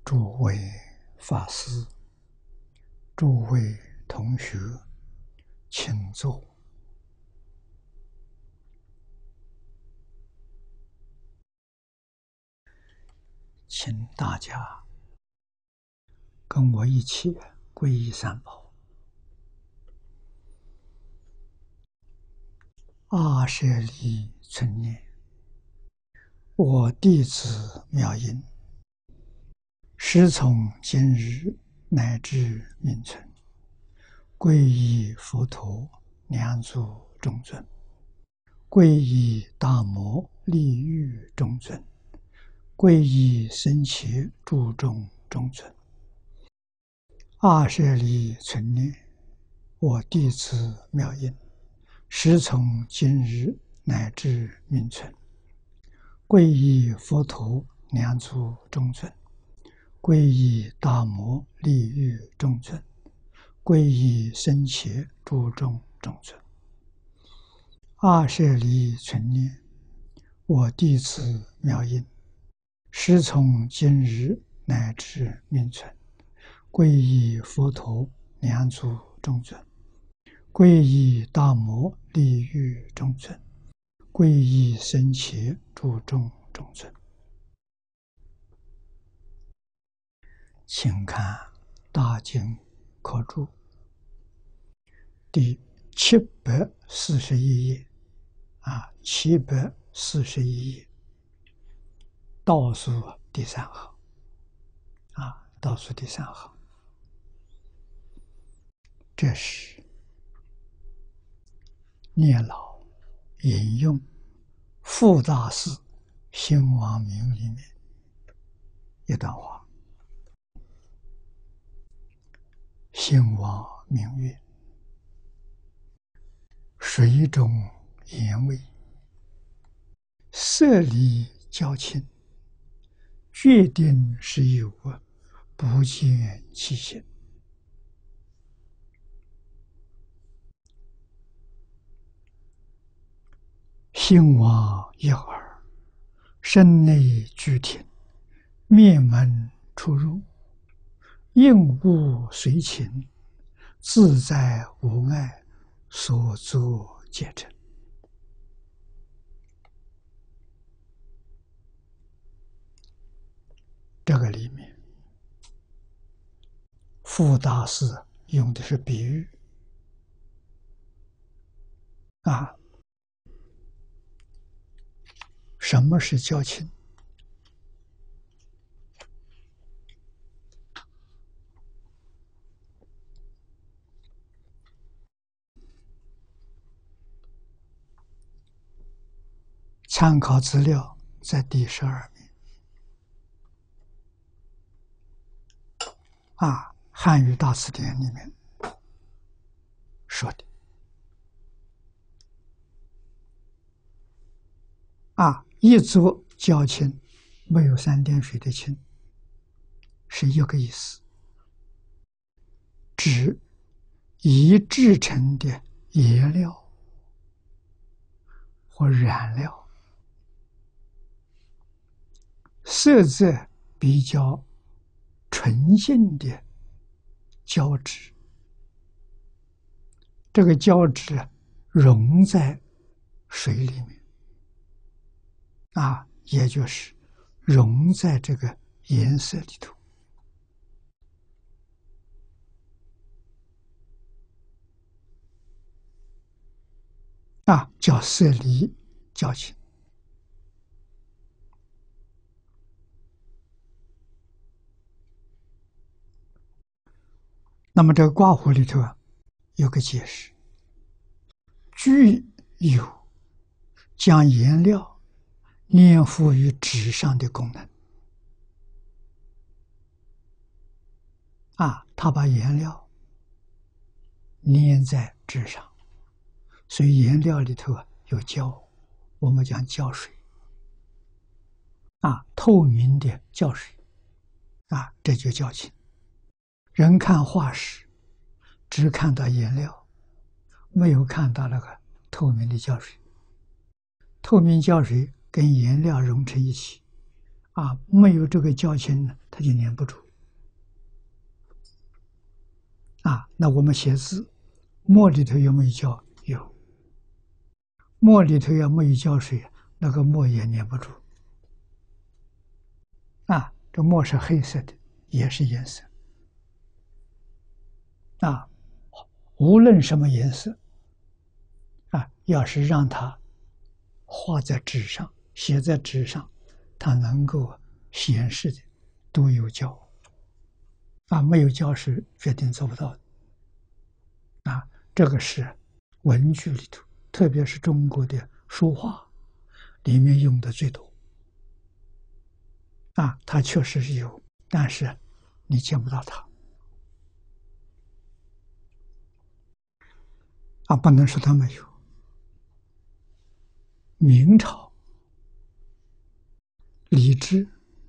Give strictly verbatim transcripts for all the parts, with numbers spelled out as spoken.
诸位法师、诸位同学，请坐。请大家跟我一起皈依三宝。阿舍利存念，我弟子妙音，师从今日乃至命存，皈依佛陀两足中尊，皈依大摩利欲中尊，皈依僧伽注众中尊。阿舍利存念，我弟子妙音，师从今日乃至命存，皈依佛陀两足中尊，皈依大摩利欲中尊，皈依僧伽注众中尊。阿舍利存念，我弟子妙音，师从今日乃至命存，皈依佛陀两足中尊，皈依大摩利欲中尊，皈依僧伽注众中尊。请看《大经科注》第七百四十一页啊，七百四十一页倒数第三行啊，倒数第三行，这是念老引用傅大师《兴亡明》里面一段话：兴亡明曰，水中言味，色离交亲，决定是有，不见其形。兴亡一耳，身内俱听，面门出入，应物随情，自在无碍，所作皆成。这个里面，傅大师用的是比喻啊。什么是交亲？参考资料在第十二面啊，汉语大词典里面说的啊，一组交亲，没有三点水的亲，是一个意思，指已制成的颜料或染料，色泽比较纯净的胶质，这个胶质溶在水里面啊，也就是溶在这个颜色里头啊，叫色离交亲。那么这个卦符里头啊，有个解释，具有将颜料粘附于纸上的功能啊，它把颜料粘在纸上，所以颜料里头啊有胶，我们讲胶水啊，透明的胶水啊，这就交亲。人看画时，只看到颜料，没有看到那个透明的胶水。透明胶水跟颜料融成一起啊，没有这个交情呢，他就念不住。啊，那我们写字，墨里头有没有胶？有。墨里头要没有胶水，那个墨也粘不住。啊，这墨是黑色的，也是颜色。啊，无论什么颜色，啊，要是让它画在纸上、写在纸上，它能够显示的，都有胶。啊，没有胶是决定做不到的。啊，这个是文具里头，特别是中国的书画里面用的最多。啊，它确实是有，但是你见不到它。啊，不能说它没有。明朝李治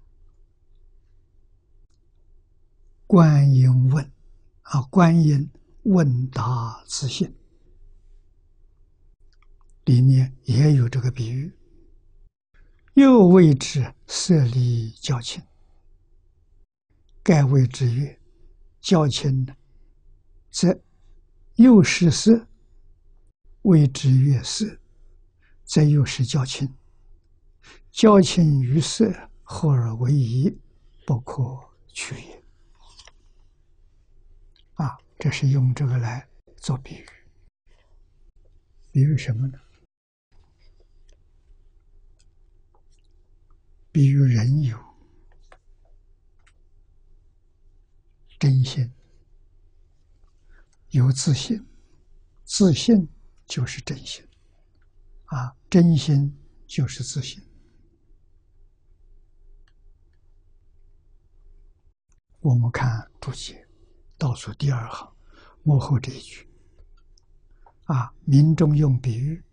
观音问啊，观音问答自信里面也有这个比喻。又谓之色离较轻，盖谓之曰：较轻呢，则又是色；谓之曰色，则又是较轻。较轻于色，合而为一，不可取也。啊，这是用这个来做比喻。比喻什么呢？比喻人有真心，有自信，自信就是真心。啊，真心就是自信。我们看注解倒数第二行幕后这一句。啊，民中用比喻，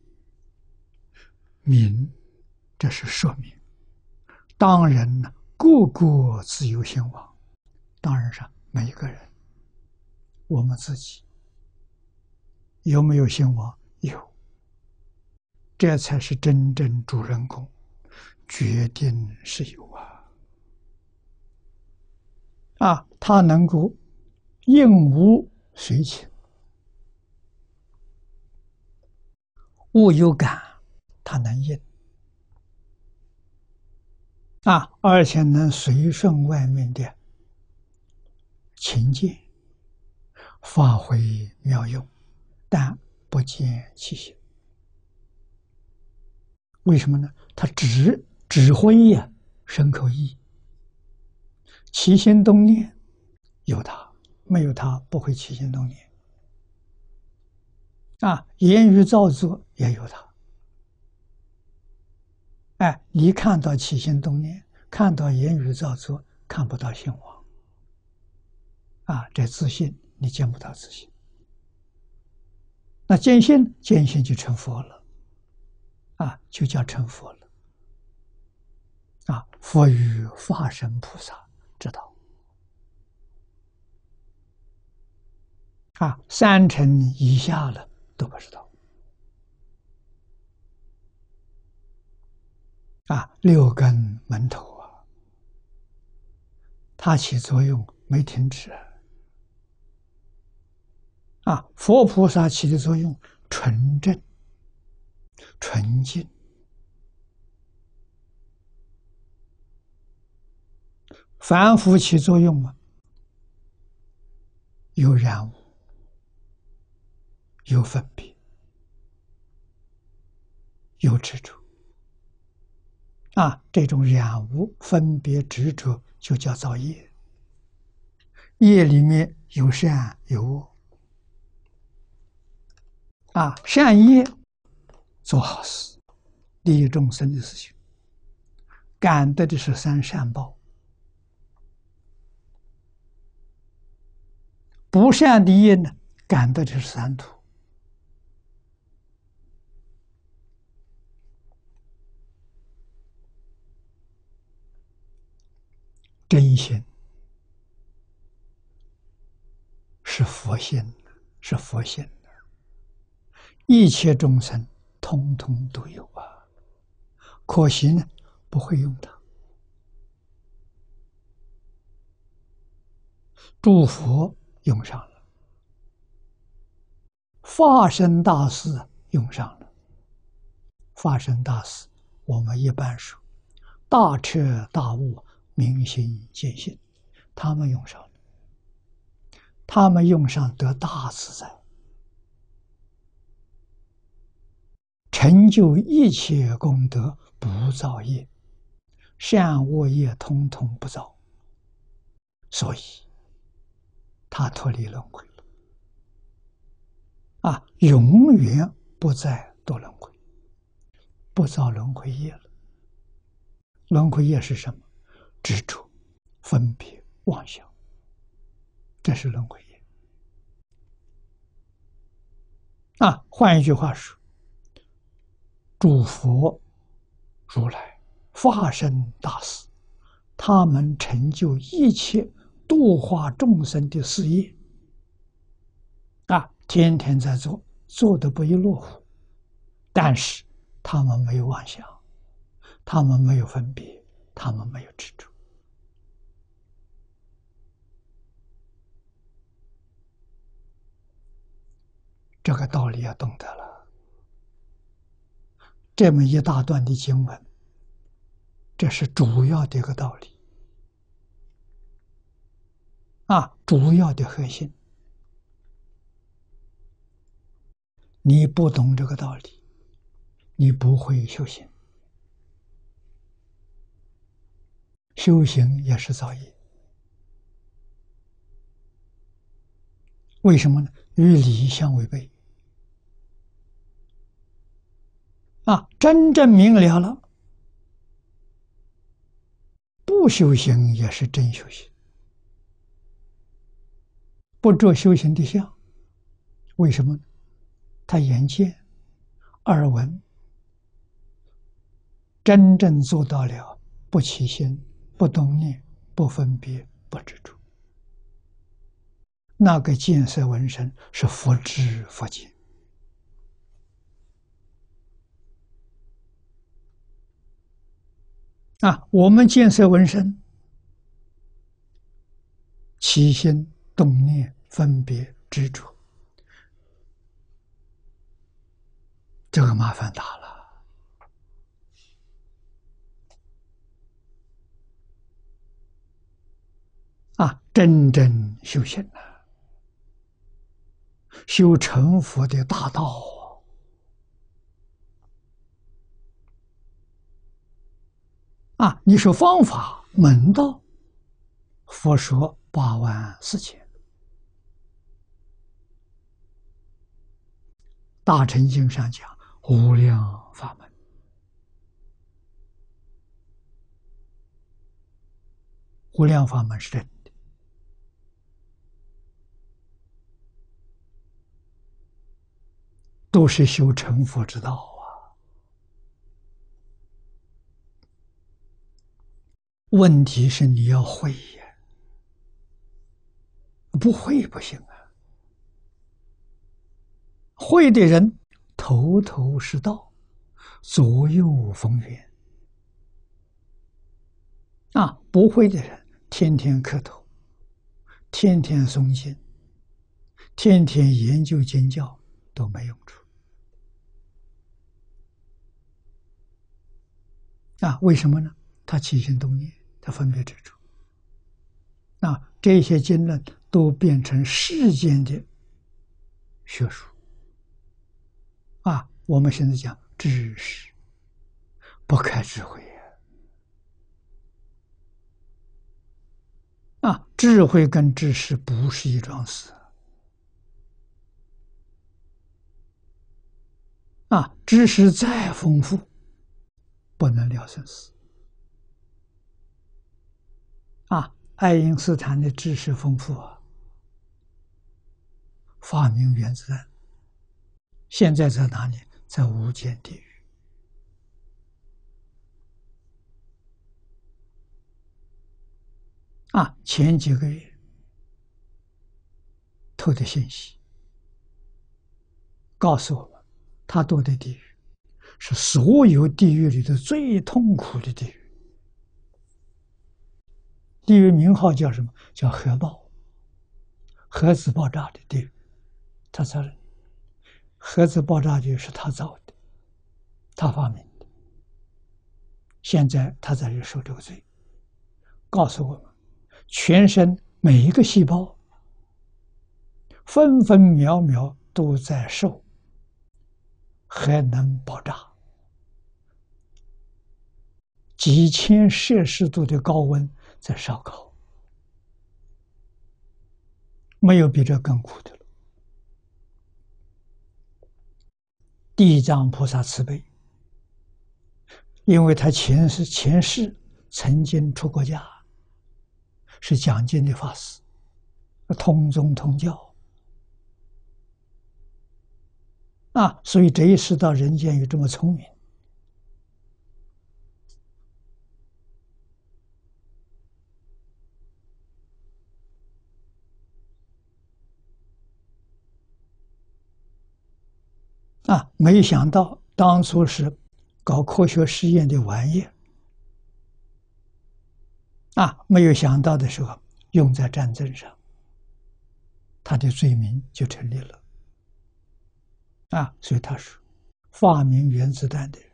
民这是说明当人呢，个个自有兴亡。当然上每一个人，我们自己有没有兴亡？有，这才是真正主人公，决定是有啊。啊，他能够应无随情，物有感，他能应。啊，而且能随顺外面的情境，发挥妙用，但不见其行。为什么呢？他指指挥呀、啊，身口意，起心动念有他，没有他不会起心动念。啊，言语造作也有他。哎，你看到起心动念，看到言语造作，看不到兴亡。啊，这自信你见不到自信。那见性，见性就成佛了。啊，就叫成佛了。啊，佛与化身菩萨知道。啊，三乘以下了都不知道。啊，六根门头啊，它起作用没停止。啊，佛菩萨起的作用纯正、纯净。凡夫起作用啊，有染污，有分别，有执着。啊，这种染污、分别、执着就叫造业。业里面有善有恶。啊，善业做好事，利益众生的事情，感得的是三善报。不善的业呢，感得的是三途。真心是佛性，是佛性的，一切众生通通都有啊。可惜呢，不会用它。 诸佛用上了，法身大士用上了。法身大士，我们一般说大彻大悟、明心见性，他们用上了，他们用上得大自在，成就一切功德，不造业，善恶业通通不造，所以他脱离轮回了，啊，永远不再堕轮回，不造轮回业了。轮回业是什么？执着、分别、妄想，这是轮回业。啊，换一句话说，诸佛如来、法身大士，他们成就一切度化众生的事业，啊，天天在做，做得不亦乐乎。但是他们没有妄想，他们没有分别，他们没有执着。这个道理要懂得了。这么一大段的经文，这是主要的一个道理啊，主要的核心。你不懂这个道理，你不会修行，修行也是造业。为什么呢？与理相违背。啊，真正明了了，不修行也是真修行，不着修行的相。为什么呢？他眼见、耳闻，真正做到了不起心、不动念、不分别、不执着，那个见色闻声是佛知佛见。啊，我们见色闻声，起心动念、分别执着，这个麻烦大了。啊，真正修行了，修成佛的大道。啊，你说方法门道，佛说八万四千，大乘经上讲无量法门，无量法门是真的，都是修成佛之道啊。问题是你要会呀，不会不行啊。会的人头头是道，左右逢源。啊，不会的人天天磕头，天天诵经，天天研究经教，都没用处。啊，为什么呢？他起心动念，他分别执着。啊，这些经论都变成世间的学术。啊，我们现在讲知识，不开智慧呀！啊，智慧跟知识不是一桩事。啊，知识再丰富，不能了生死。啊，爱因斯坦的知识丰富啊，发明原子弹，现在在哪里？在无间地狱。啊，前几个月透的信息告诉我们，他堕的地狱是所有地狱里的最痛苦的地狱。地狱名号叫什么？叫核爆。 核子爆炸的地狱，他承认核子爆炸局是他造的，他发明的。现在他在这受这个罪，告诉我们，全身每一个细胞，分分秒秒都在受核能爆炸，几千摄氏度的高温在烧烤，没有比这更苦的了。地藏菩萨慈悲，因为他前世前世曾经出过家，是讲经的法师，通宗通教啊，所以这一世到人间有这么聪明。啊，没想到当初是搞科学实验的玩意啊，没有想到的时候用在战争上，他的罪名就成立了啊。所以他说，发明原子弹的人，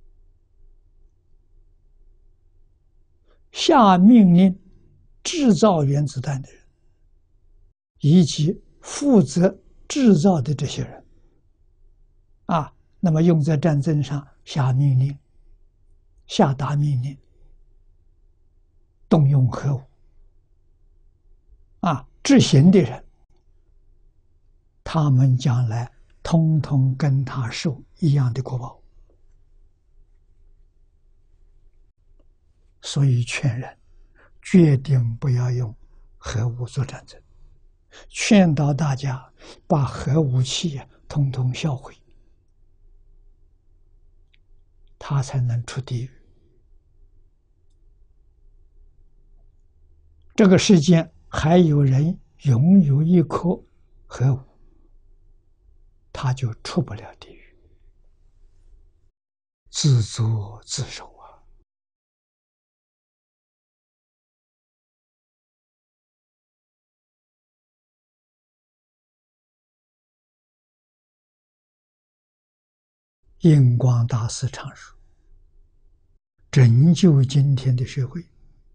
下命令制造原子弹的人，以及负责制造的这些人啊，那么用在战争上下命令、下达命令、动用核武啊，执行的人，他们将来通通跟他受一样的果报。所以劝人决定不要用核武做战争，劝导大家把核武器通通销毁，他才能出地狱。这个世间还有人拥有一颗核武，他就出不了地狱，自作自受啊！印光大师常说，拯救今天的社会，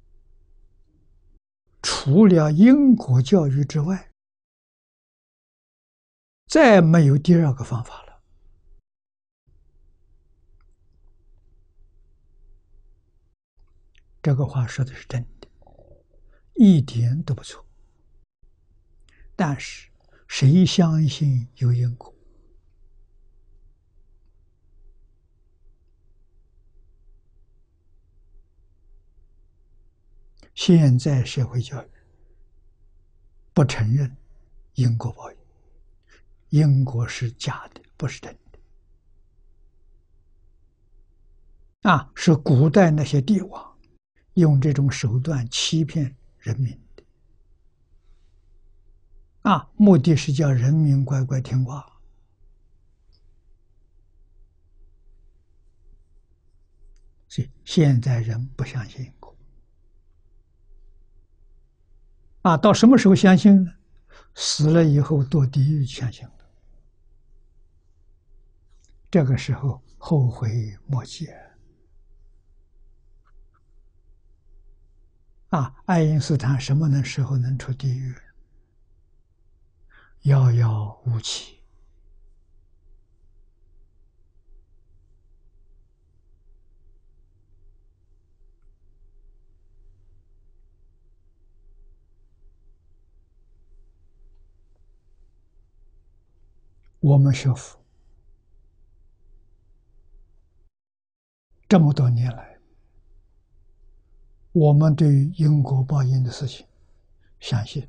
除了因果教育之外，再没有第二个方法了。这个话说的是真的，一点都不错。但是谁相信有因果？现在社会教育不承认因果报应，因果是假的，不是真的。啊，是古代那些帝王用这种手段欺骗人民的。啊，目的是叫人民乖乖听话。所以现在人不相信因果。啊，到什么时候相信呢？死了以后堕地狱相信了，这个时候后悔莫及。啊，爱因斯坦什么能时候能出地狱？遥遥无期。我们学佛这么多年来，我们对于因果报应的事情相信，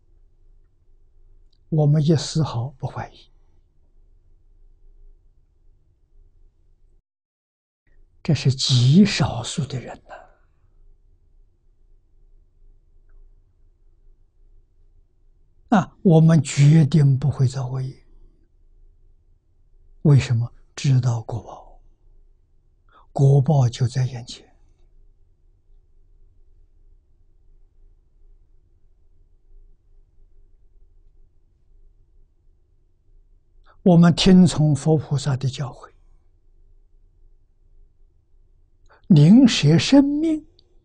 我们一丝毫不怀疑。这是极少数的人呐、啊！啊，我们决定不会造恶业。为什么？知道果报，果报就在眼前。 我们听从佛菩萨的教诲，宁舍生命，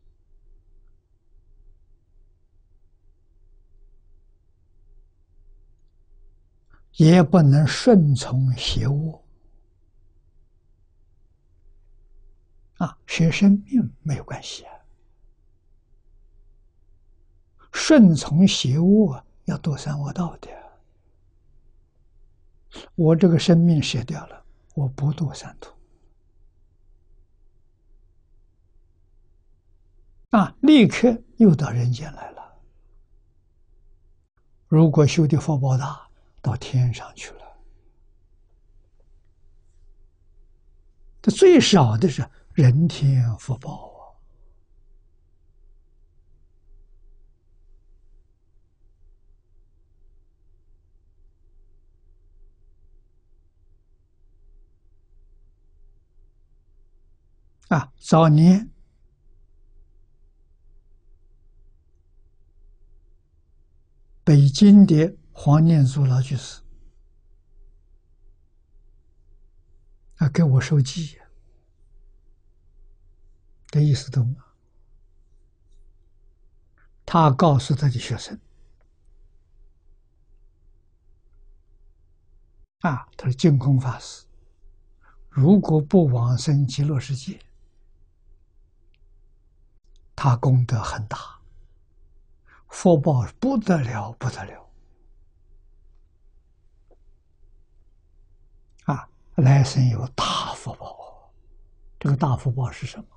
也不能顺从邪恶。啊，舍生命没有关系啊，顺从邪恶要堕三恶道的。我这个生命舍掉了，我不堕三途。啊，立刻又到人间来了。如果修的福报大，到天上去了。这最少的是人天福报啊！啊，早年北京的黄念祖老居士啊，给我授记，这意思懂吗？他告诉他的学生啊，他说净空法师如果不往生极乐世界，他功德很大，福报不得了不得了啊！来生有大福报，这个大福报是什么？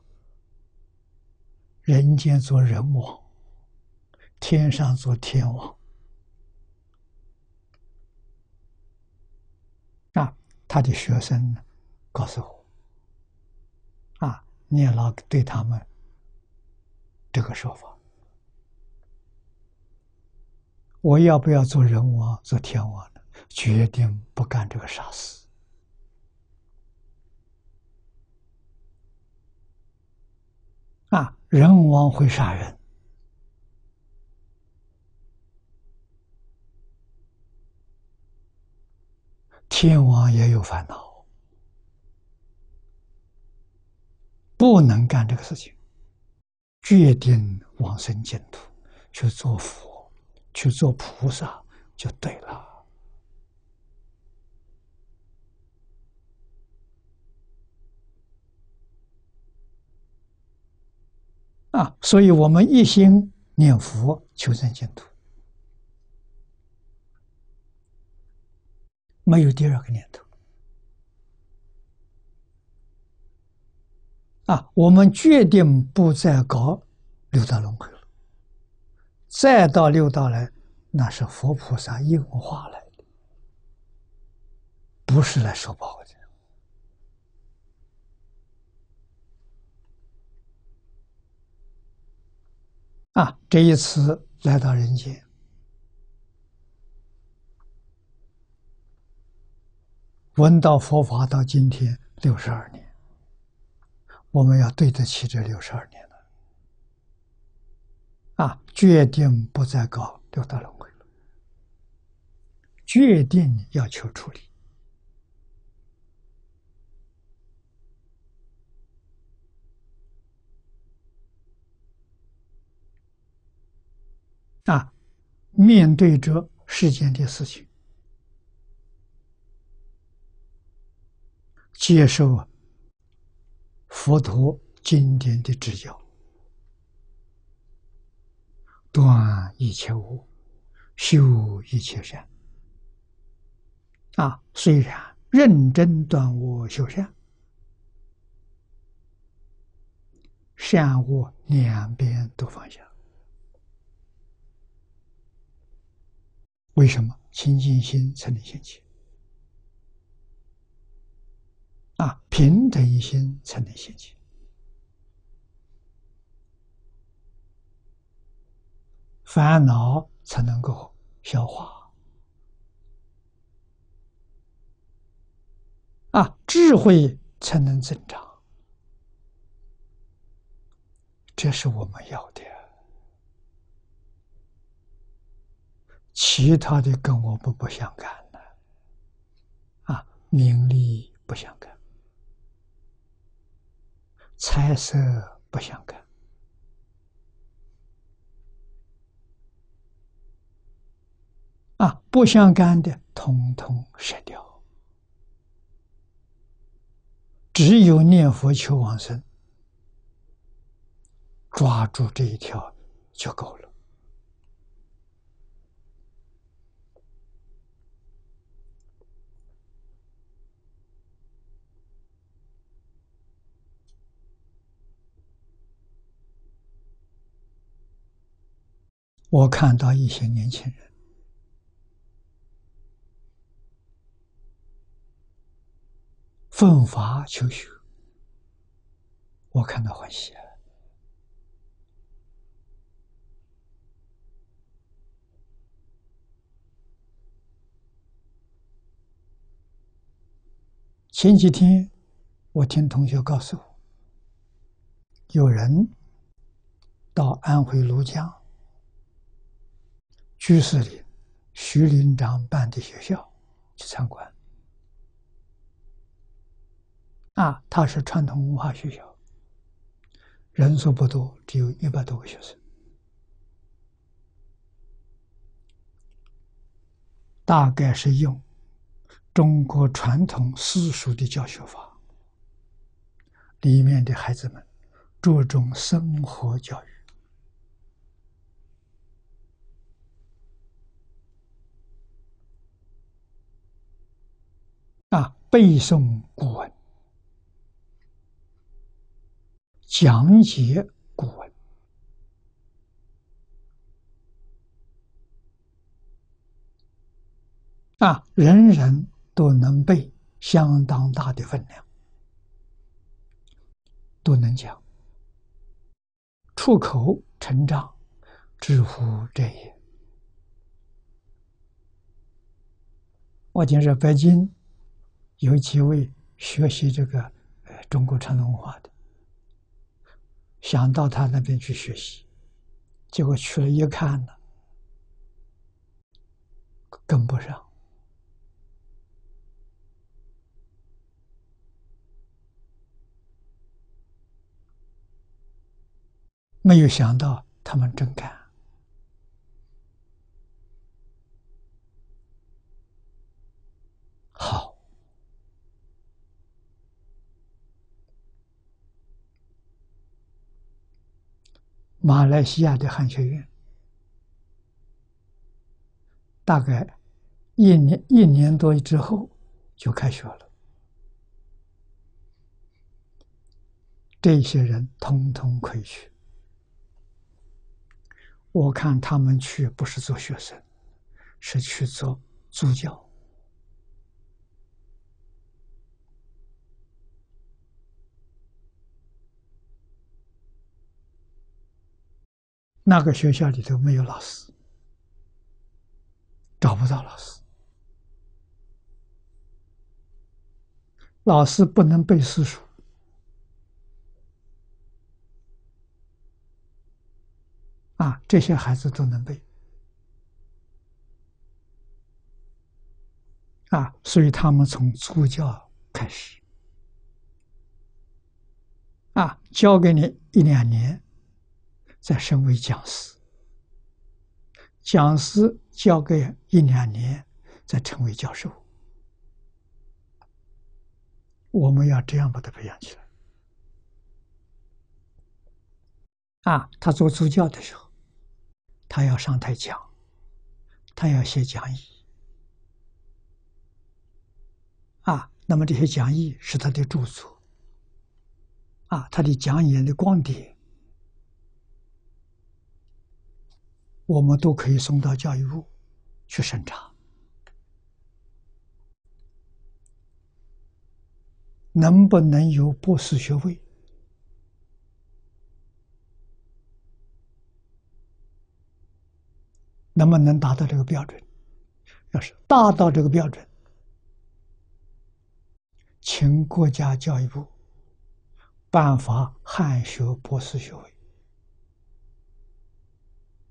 人间做人王，天上做天王啊！他的学生呢，告诉我啊，念老对他们这个说法，我要不要做人王做天王呢？决定不干这个傻事啊！人王会杀人，天王也有烦恼，不能干这个事情，决定往生净土，去做佛，去做菩萨就对了。啊，所以我们一心念佛求生净土，没有第二个念头。啊，我们决定不再搞六道轮回了，再到六道来，那是佛菩萨应化来的，不是来受报的。啊，这一次来到人间，闻到佛法到今天六十二年，我们要对得起这六十二年了。啊，决定不再搞六道轮回了，决定要求处理。啊，面对着世间的事情，接受佛陀经典的指教，断一切恶，修一切善。啊，虽然认真断恶修善，善恶两边都放下。为什么？清净心才能现起。啊，平等心才能现起。烦恼才能够消化。啊，智慧才能增长。这是我们要的。其他的跟我们不相干了。 名利不相干，财色不相干，啊，不相干的统统舍掉，只有念佛求往生，抓住这一条就够了。我看到一些年轻人奋发求学，我看到欢喜。前几天我听同学告诉我，有人到安徽庐江居士林徐林长办的学校去参观。啊，他是传统文化学校，人数不多，只有一百多个学生，大概是用中国传统私塾的教学法，里面的孩子们注重生活教育，啊，背诵古文，讲解古文，啊，人人都能背相当大的分量，都能讲，出口成章，知乎者也。我听说北京有几位学习这个呃中国传统文化的，想到他那边去学习，结果去了一看呢，跟不上。没有想到他们真干。好，马来西亚的汉学院大概一年一年多之后就开学了，这些人通通可以去。我看他们去不是做学生，是去做助教。那个学校里头没有老师，找不到老师，老师不能背私塾，啊，这些孩子都能背，啊，所以他们从助教开始，啊，教给你一两年，再升为讲师，讲师教给一两年，再成为教授。我们要这样把它培养起来。啊，他做助教的时候，他要上台讲，他要写讲义。啊，那么这些讲义是他的著作，啊，他的讲演的光碟，我们都可以送到教育部去审查，能不能有博士学位？能不能达到这个标准？要是达到这个标准，请国家教育部颁发汉学博士学位。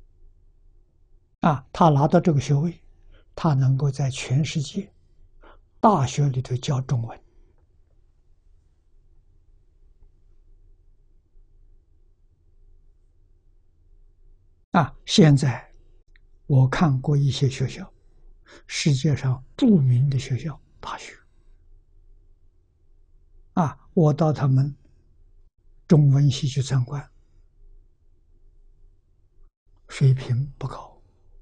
啊，他拿到这个学位，他能够在全世界大学里头教中文。啊，现在我看过一些学校，世界上著名的学校、大学，啊，我到他们中文系去参观，水平不高，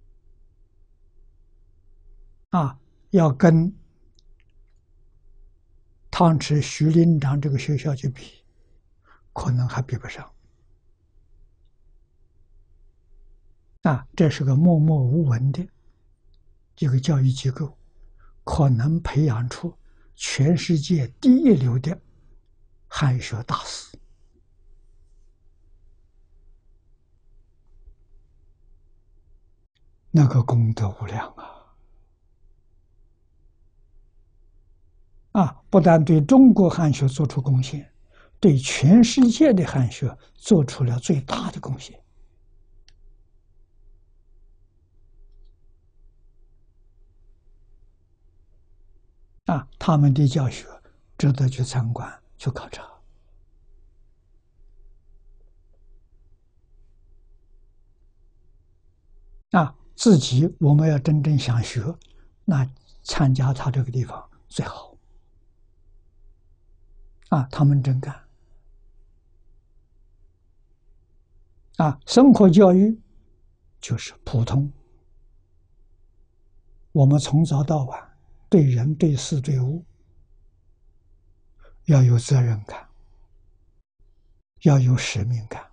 啊，要跟汤池徐林长这个学校去比，可能还比不上。啊，这是个默默无闻的这个教育机构，可能培养出全世界第一流的汉学大师。那个功德无量啊！啊，不但对中国汉学做出贡献，对全世界的汉学做出了最大的贡献。啊，他们的教学值得去参观、去考察。啊，自己我们要真正想学，那参加他这个地方最好。啊，他们真干。啊，生活教育就是普通，我们从早到晚对人对事对物要有责任感，要有使命感，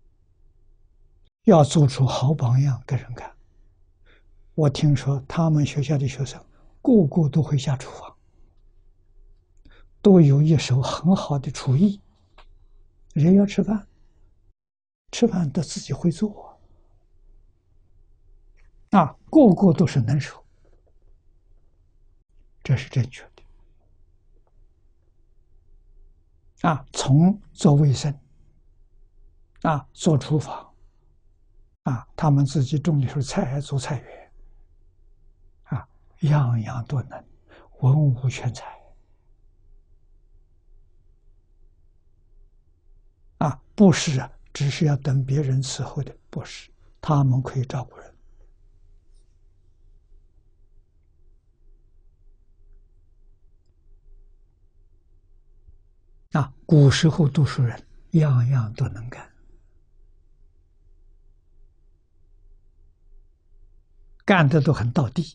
要做出好榜样给人看。我听说他们学校的学生个个都会下厨房，都有一手很好的厨艺。人要吃饭，吃饭得自己会做啊，个个都是能手，这是正确的啊。从做卫生啊，做厨房啊，他们自己种的是菜，做菜园啊，样样都能，文武全才啊，不是只是要等别人伺候的，不是，他们可以照顾人。啊，古时候读书人样样都能干，干的都很到地。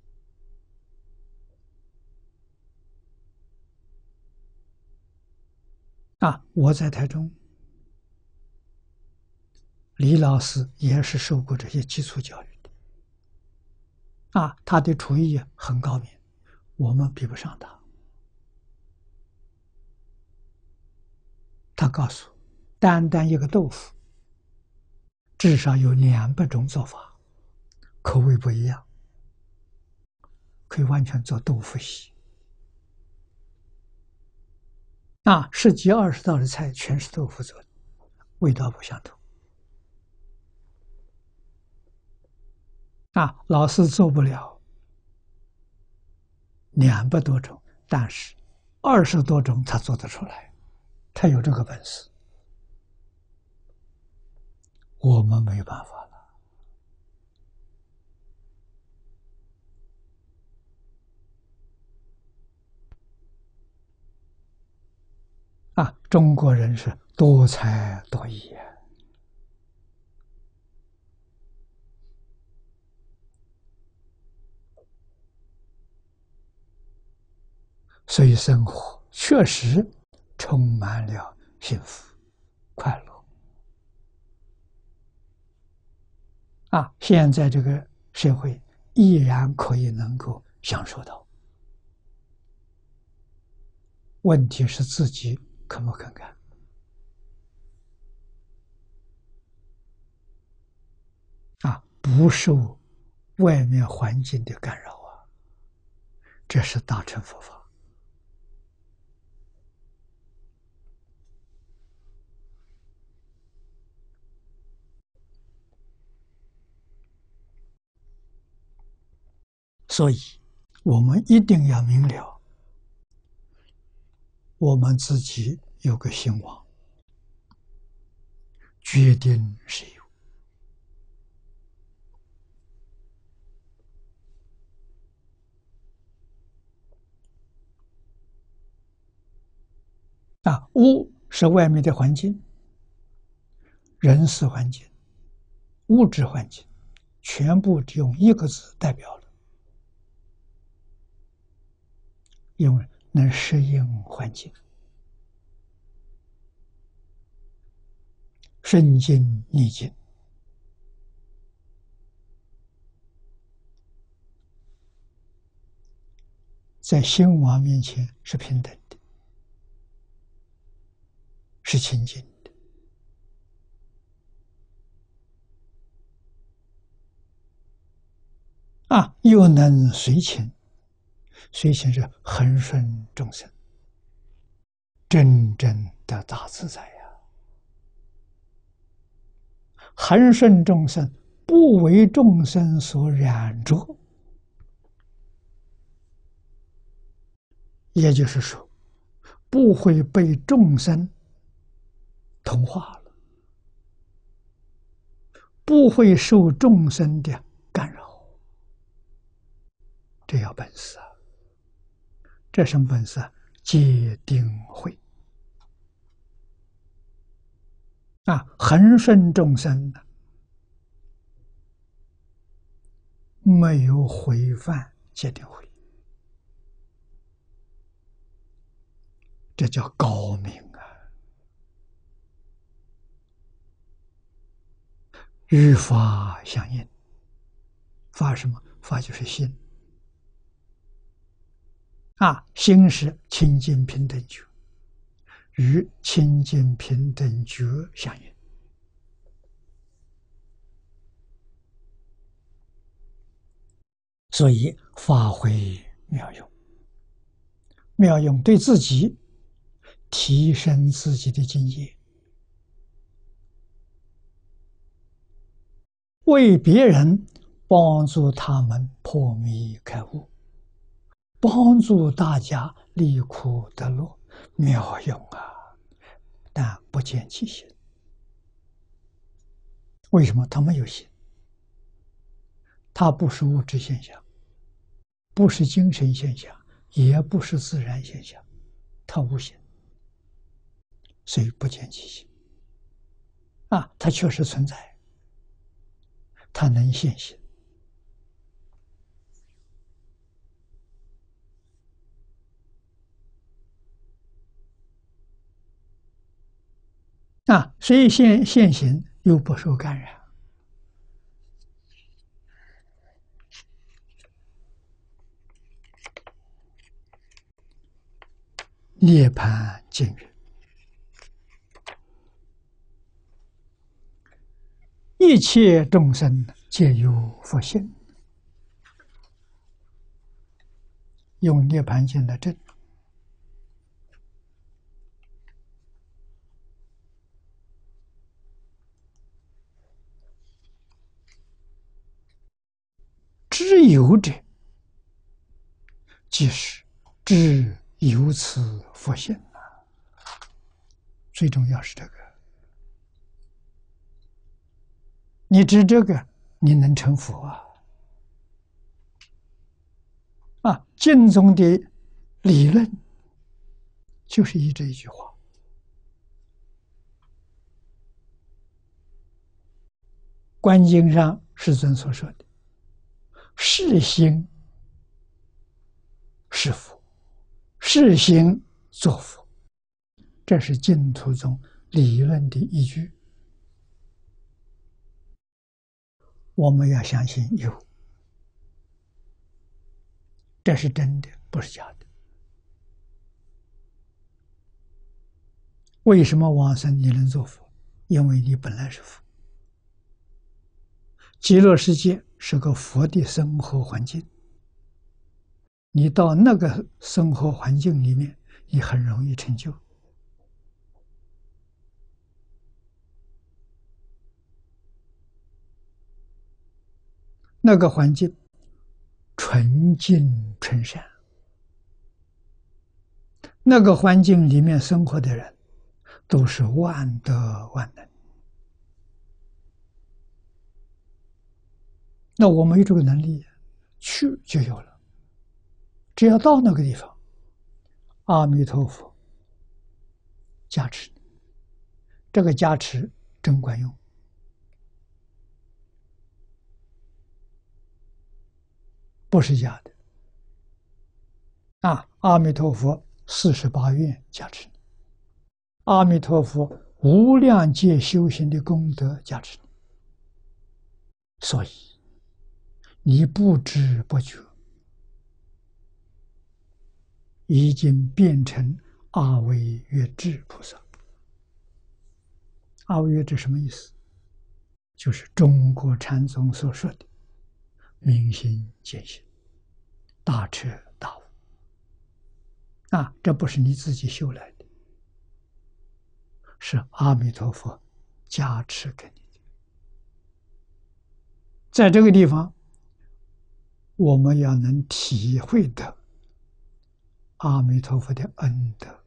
啊，我在台中，李老师也是受过这些基础教育的。啊，他的厨艺很高明，我们比不上他。他告诉我，单单一个豆腐，至少有两百种做法，口味不一样，可以完全做豆腐席。啊，十几二十道的菜全是豆腐做的，味道不相同。啊，老师做不了两百多种，但是二十多种他做得出来，他有这个本事，我们没办法了。啊，中国人是多才多艺啊。所以生活确实充满了幸福、快乐。啊，现在这个社会依然可以能够享受到，问题是自己肯不肯干。啊，不受外面环境的干扰啊，这是大乘佛法。所以，我们一定要明了我们自己有个兴亡，决定是有。啊，物是外面的环境，人事环境、物质环境，全部只用一个字代表了，因为能适应环境，顺境逆境。在兴亡面前是平等的，是清净的。啊，又能随情，随情是恒顺众生，真正的大自在呀！恒顺众生，不为众生所染着，也就是说，不会被众生同化了，不会受众生的干扰。这要本事啊！这什么本事啊？戒定慧啊，恒顺众生的，没有违犯戒定慧，这叫高明啊！与法相应，法什么？法就是心啊，心是清净平等觉，与清净平等觉相应。所以发挥妙用，妙用对自己提升自己的境界，为别人帮助他们破迷开悟，帮助大家离苦得乐，妙用啊！但不见其心。为什么？他没有心，它不是物质现象，不是精神现象，也不是自然现象，它无形，所以不见其心啊！它确实存在，它能现行啊，所以现现行又不受感染。涅槃净语，一切众生皆有佛性，用涅槃经来证。知有者，即是知有此佛性啊！最重要是这个，你知这个，你能成佛啊！啊，经中的理论就是以这一句话。观经上世尊所说的是心是佛，是心作佛，这是净土中理论的依据。我们要相信有，这是真的，不是假的。为什么往生你能做佛？因为你本来是佛。极乐世界是个佛的生活环境，你到那个生活环境里面，你很容易成就。那个环境纯净纯善， 那个环境里面生活的人，都是万德万能。那我们有这个能力，去就有了。只要到那个地方，阿弥陀佛加持，这个加持真管用。不是假的啊！阿弥陀佛四十八愿加持你，阿弥陀佛无量界修行的功德加持你，所以你不知不觉已经变成阿惟越致菩萨。阿惟越致什么意思？就是中国禅宗所说的明心见性，大彻大悟啊！这不是你自己修来的，是阿弥陀佛加持给你的。在这个地方，我们要能体会到阿弥陀佛的恩德，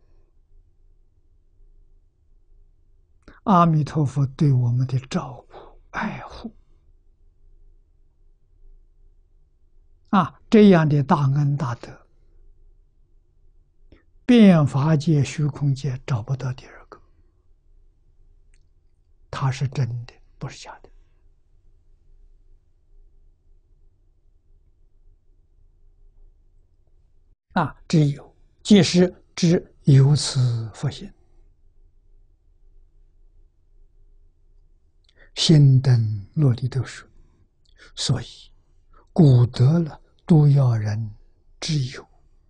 阿弥陀佛对我们的照顾爱护啊，这样的大恩大德，遍法界虚空界找不到第二个。它是真的，不是假的啊！只有即是知有此佛性，心灯落地都说，所以古德了都要人知有。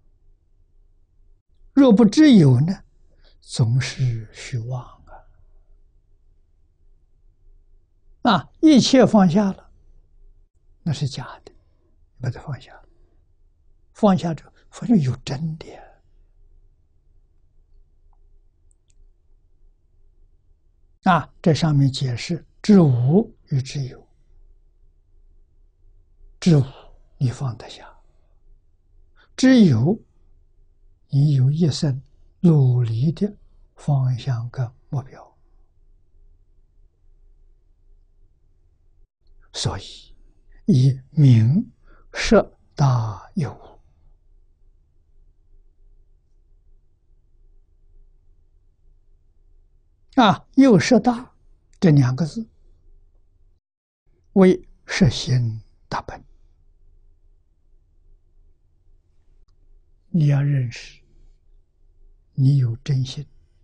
若不知有呢，总是虚妄啊！啊，一切放下了，那是假的，把它放下了。放下这，发现有真的啊！这上面解释知无与知有，知无你放得下，知有你有一生努力的方向跟目标，所以以明摄大有无啊，有摄大这两个字为摄心大本。你要认识，你有真心，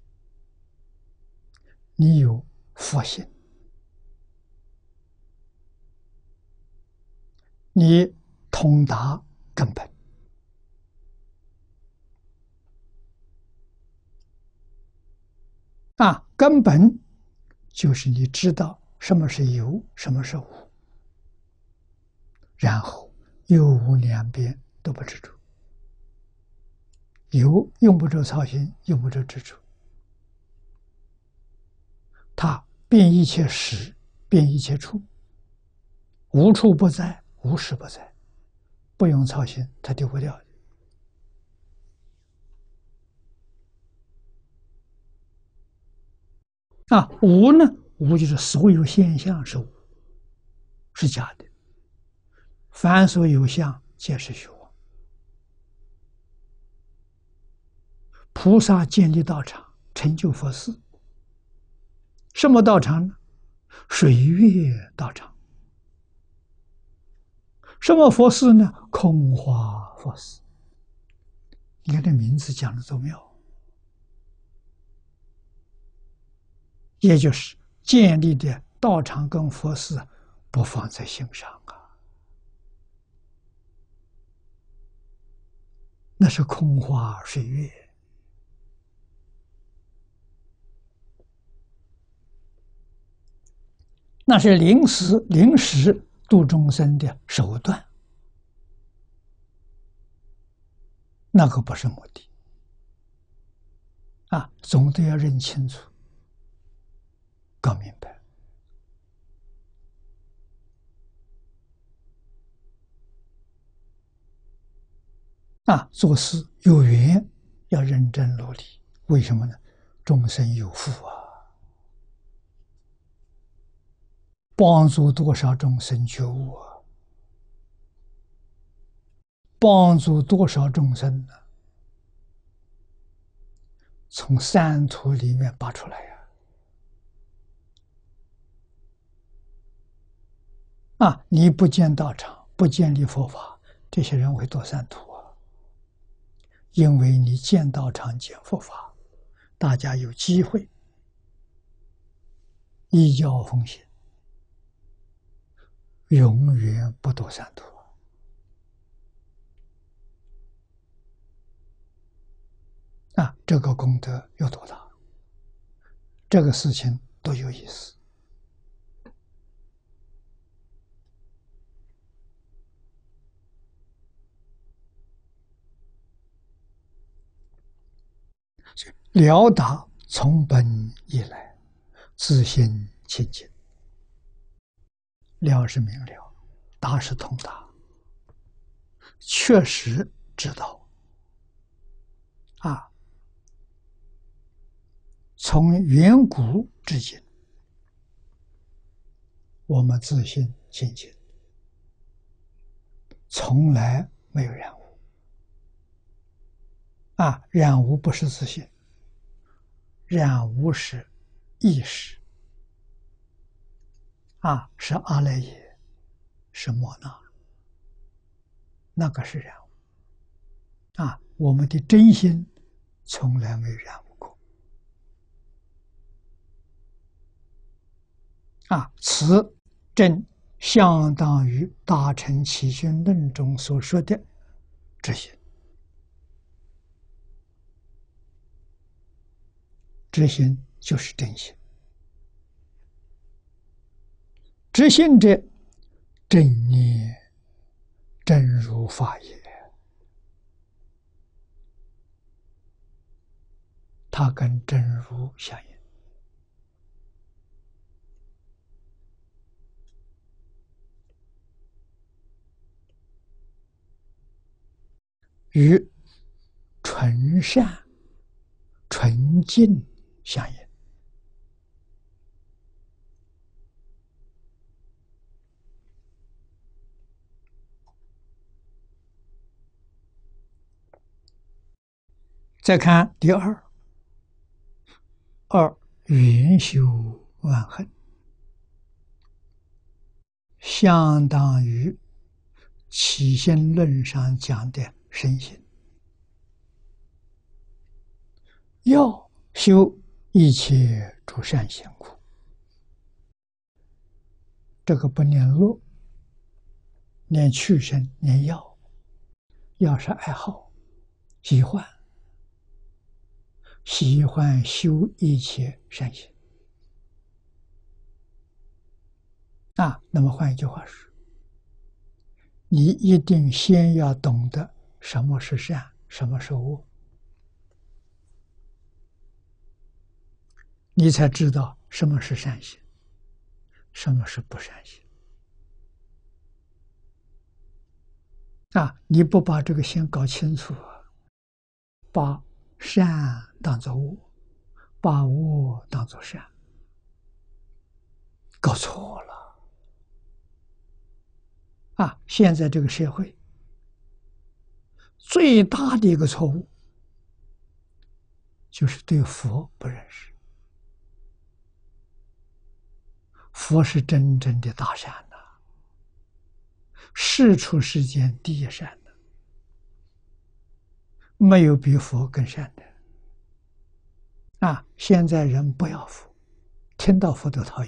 你有佛心，你通达根本啊，根本就是你知道什么是有，什么是无，然后有无两边都不执着，有用不着操心，用不着执着，它遍一切时，遍一切处，无处不在，无时不在，不用操心，它丢不掉的。啊，无呢？无就是所有现象是无，是假的。凡所有相，皆是虚妄。菩萨建立道场，成就佛事，什么道场呢？水月道场。什么佛事呢？空花佛事。你看这名字讲的多妙，也就是建立的道场跟佛事不放在心上啊，那是空花水月，那是临时临时度众生的手段，那个不是目的啊，总得要认清楚，搞明白。啊，做事有缘要认真努力。为什么呢？众生有福啊，帮助多少众生觉悟啊，帮助多少众生呢？从三途里面拔出来呀！啊，你不见道场，不建立佛法，这些人会堕三途啊。因为你见道场、见佛法，大家有机会依教奉行，永远不堕三途啊！这个功德有多大？这个事情多有意思。了达从本以来，自性清净。了是明了，达是通达，确实知道啊。从远古至今，我们自性清净，从来没有染污啊。染污不是自性，染污是意识啊，是阿赖耶，是莫那，那个是染污啊。我们的真心从来没有染污过啊。此正相当于《大乘起信论》中所说的这些。知行就是真心，知行者，正念真如法也。它跟真如相应。与纯善、纯净相应。再看第二，二圆修万恨，相当于起信论上讲的身心。要修一切诸善行苦，这个不念乐，念去身，念要，要是爱好，喜欢，喜欢修一切善行啊。那么换一句话说，你一定先要懂得什么是善，什么是恶，你才知道什么是善行，什么是不善行啊！你不把这个先搞清楚，把善当作恶，把恶当作善，搞错了啊！现在这个社会最大的一个错误，就是对佛不认识。佛是真正的大善呐、啊，世出世间第一善的，没有比佛更善的啊！现在人不要佛，听到佛都讨厌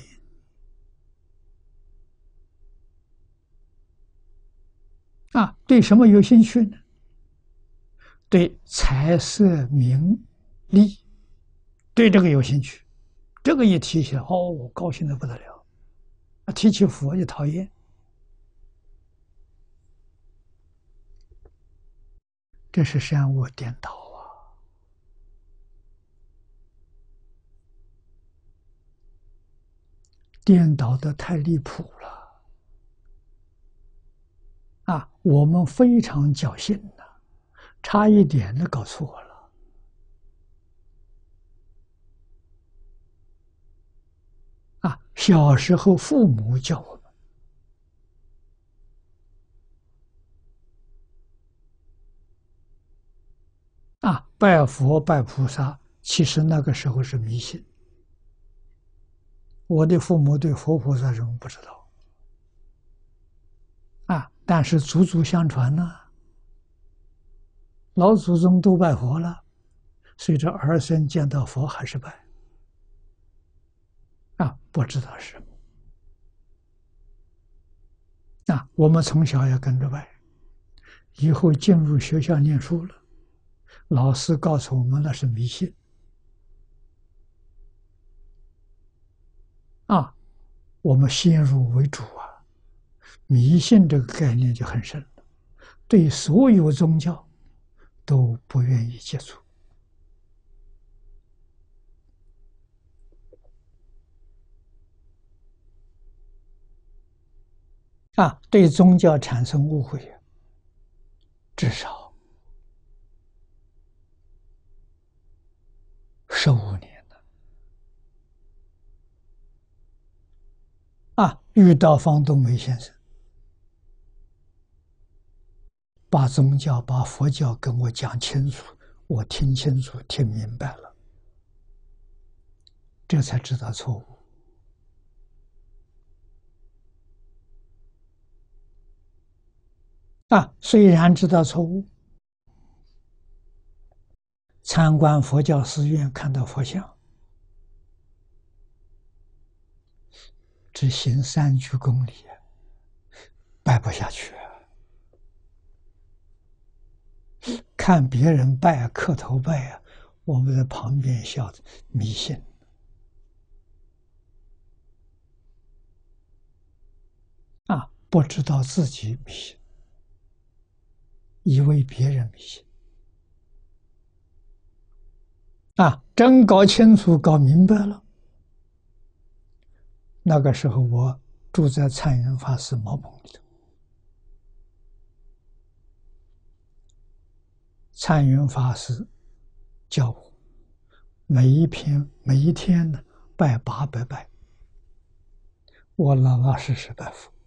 啊！对什么有兴趣呢？对财色名利，对这个有兴趣，这个一提起来，哦，我高兴的不得了。提起佛就讨厌，这是善恶颠倒啊！颠倒的太离谱了啊！我们非常侥幸的，差一点的搞错了小时候父母教我们啊，拜佛拜菩萨，其实那个时候是迷信。我的父母对佛菩萨什么不知道啊，但是祖祖相传呢、老祖宗都拜佛了，随着儿孙见到佛还是拜啊，不知道是什么。啊，我们从小要跟着拜，以后进入学校念书了，老师告诉我们那是迷信啊，我们先入为主啊，迷信这个概念就很深了，对所有宗教都不愿意接触啊，对宗教产生误会，至少十五年了啊！遇到方东梅先生，把宗教、把佛教跟我讲清楚，我听清楚、听明白了，这才知道错误啊！虽然知道错误，参观佛教寺院看到佛像，只行三鞠躬礼，拜不下去啊！看别人拜磕头拜啊，我们在旁边笑着迷信啊，不知道自己迷信，以为别人迷信啊，真搞清楚、搞明白了。那个时候我住在禅云法师茅棚里头，禅云法师教我每一篇每一天呢拜八百拜，我老老实实拜佛，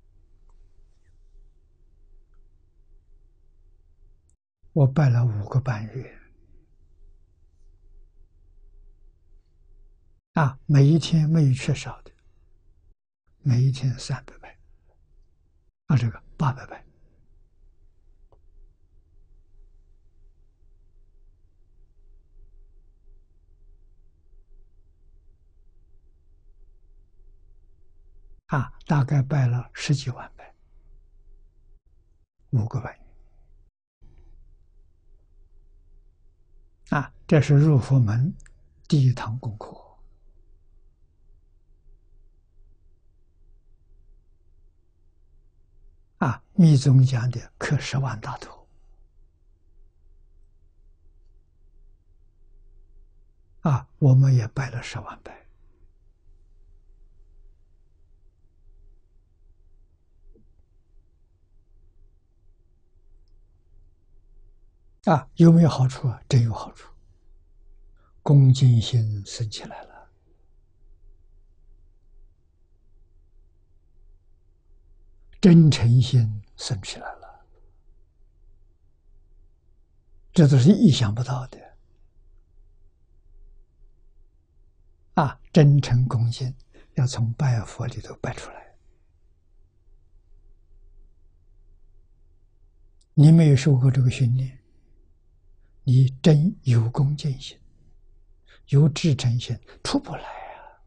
我拜了五个半月啊，每一天没有缺少的，每一天三百拜啊，这个八百拜啊，大概拜了十几万拜，五个半月啊，这是入佛门第一堂功课啊，密宗讲的刻十万大头啊，我们也拜了十万拜啊，有没有好处啊？真有好处，恭敬心升起来了，真诚心升起来了，这都是意想不到的啊！真诚恭敬要从拜佛里头拜出来。你没有受过这个训练，你真有恭敬心、有至诚心，出不来啊！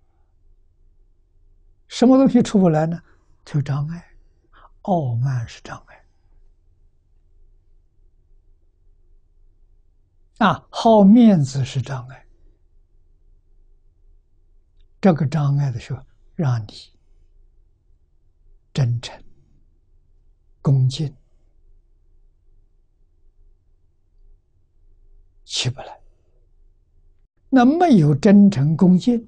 什么东西出不来呢？就障碍，傲慢是障碍啊，好面子是障碍。这个障碍的时候，让你真诚、恭敬起不来。那没有真诚恭敬，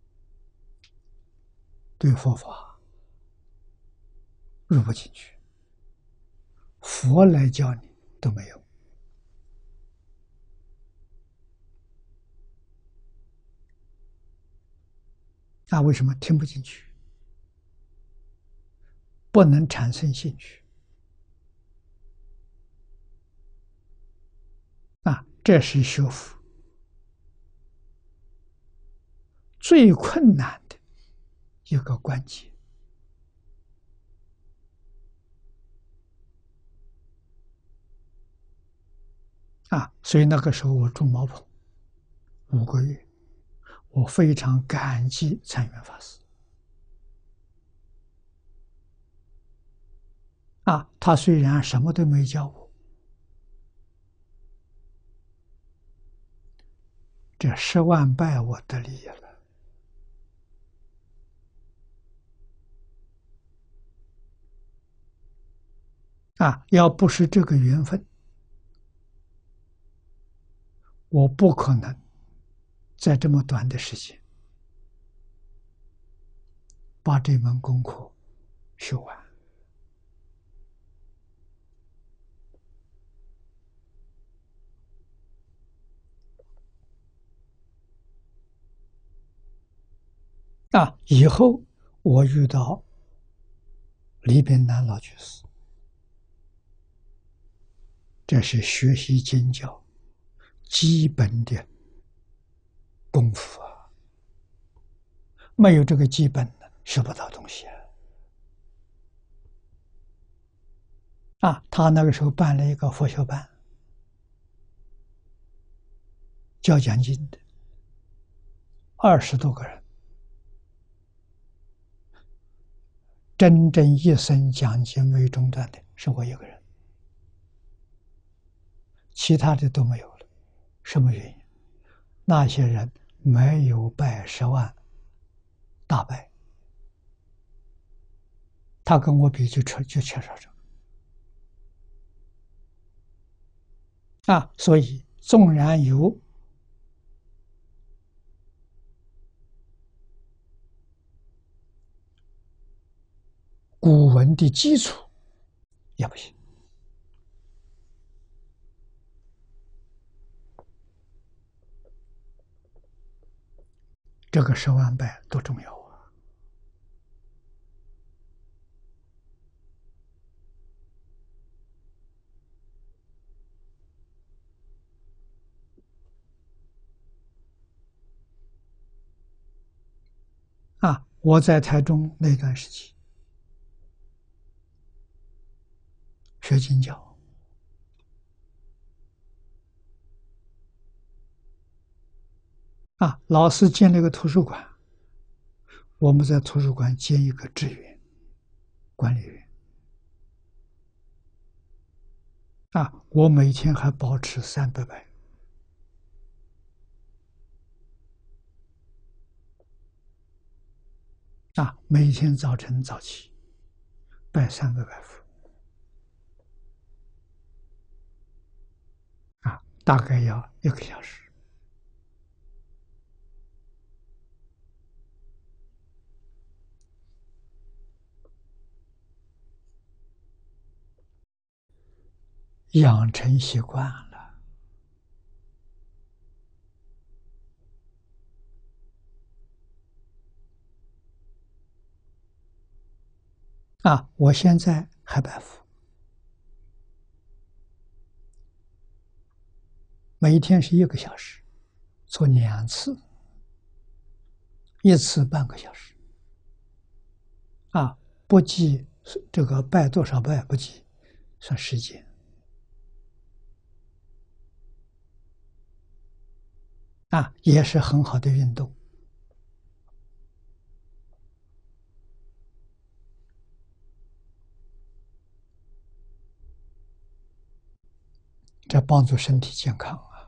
对佛法入不进去，佛来教你都没有啊，为什么听不进去？不能产生兴趣啊，这是学佛最困难的一个关键啊。所以那个时候我住茅棚五个月，我非常感激禅院法师啊。他虽然什么都没教我，这十万拜我得利益了。啊，要不是这个缘分，我不可能在这么短的时间把这门功课学完。啊，以后我遇到李炳南老居士，这是学习经教基本的功夫啊，没有这个基本的学不到东西啊。啊，他那个时候办了一个佛学班，教讲经的，二十多个人，真正一生讲经没中断的是我一个人，其他的都没有了。什么原因？那些人没有拜十万大拜，他跟我比就缺就缺少这个啊。所以纵然有古文的基础，也不行。这个十万拜多重要啊！啊，我在台中那段时期学经教，啊，老师建了一个图书馆，我们在图书馆建一个职员、管理员，啊，我每天还保持三百拜，啊，每天早晨早起拜三百拜佛，啊，大概要一个小时。养成习惯了啊！我现在还拜佛，每一天是一个小时，做两次，一次半个小时。啊，不计这个拜多少拜，不计，算时间。啊，也是很好的运动。这帮助身体健康啊！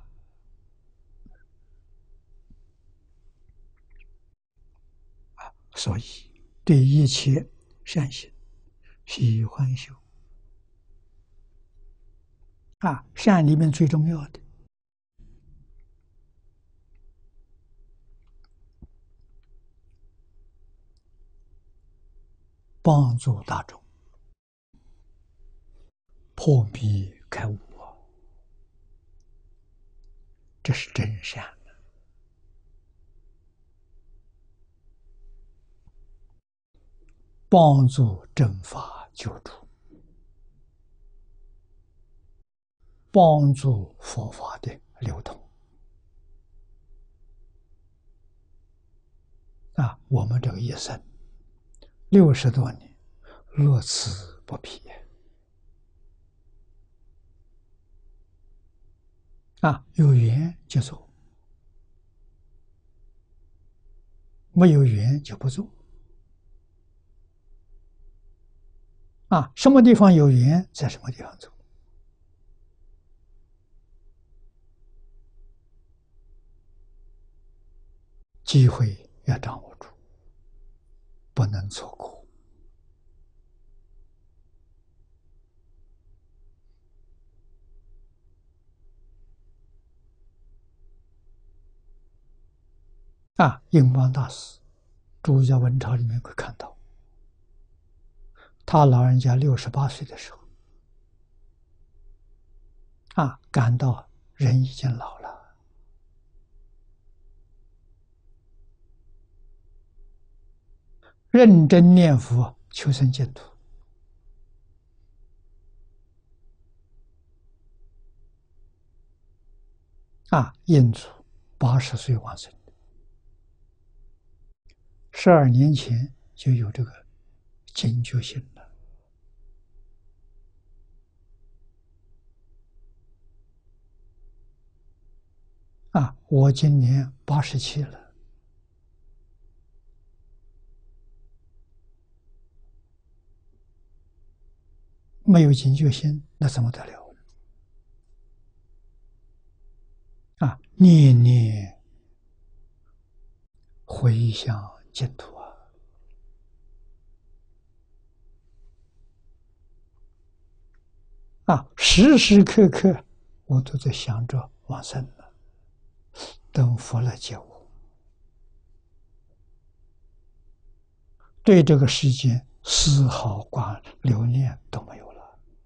所以对一切善行喜欢修啊，善里面最重要的帮助大众破迷开悟啊，这是真善。 帮助正法救助，帮助佛法的流通。啊，我们这个一生六十多年，乐此不疲。啊，有缘就做，没有缘就不做。啊，什么地方有缘，在什么地方做。机会要掌握住，不能错过。啊，印光大师，朱家文钞里面会看到，他老人家六十八岁的时候，啊，感到人已经老了，认真念佛求生净土。啊，印祖八十岁往生，十二年前就有这个警觉性了。啊，我今年八十七了，没有警觉心，那怎么得了？啊，念念回向净土啊！啊，时时刻刻我都在想着往生了，等佛来接我，对这个世间丝毫挂留念都没有了。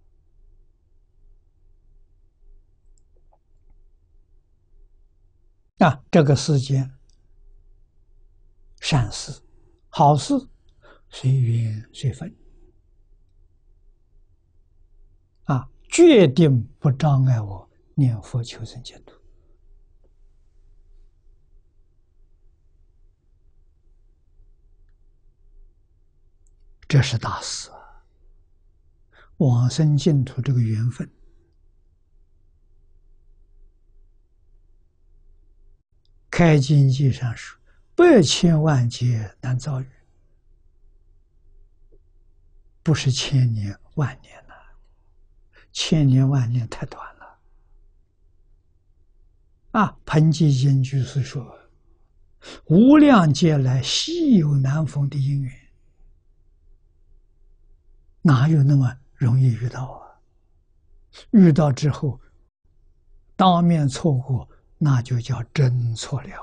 啊，这个世间善事、好事随缘随分，啊，决定不障碍我念佛求生净土。这是大事啊！往生净土这个缘分，开经记上说，百千万劫难遭遇，不是千年万年了，千年万年太短了。啊，盆基经居士说，无量劫来稀有难逢的因缘，哪有那么容易遇到啊？遇到之后，当面错过，那就叫真错了。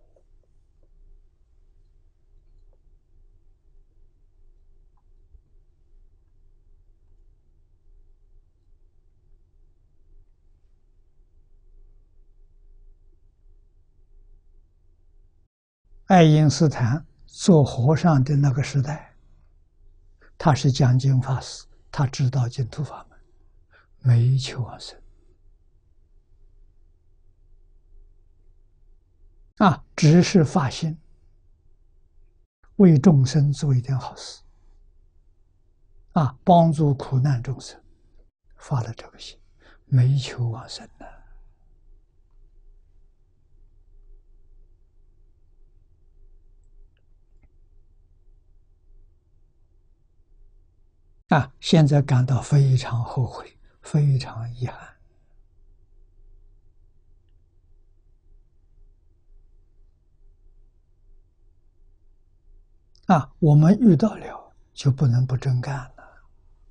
爱因斯坦做和尚的那个时代，他是讲经法师，他知道净土法门，没求往生。啊，只是发心，为众生做一点好事，啊，帮助苦难众生，发了这个心，没求往生呢。啊，现在感到非常后悔，非常遗憾。啊，我们遇到了就不能不真干了。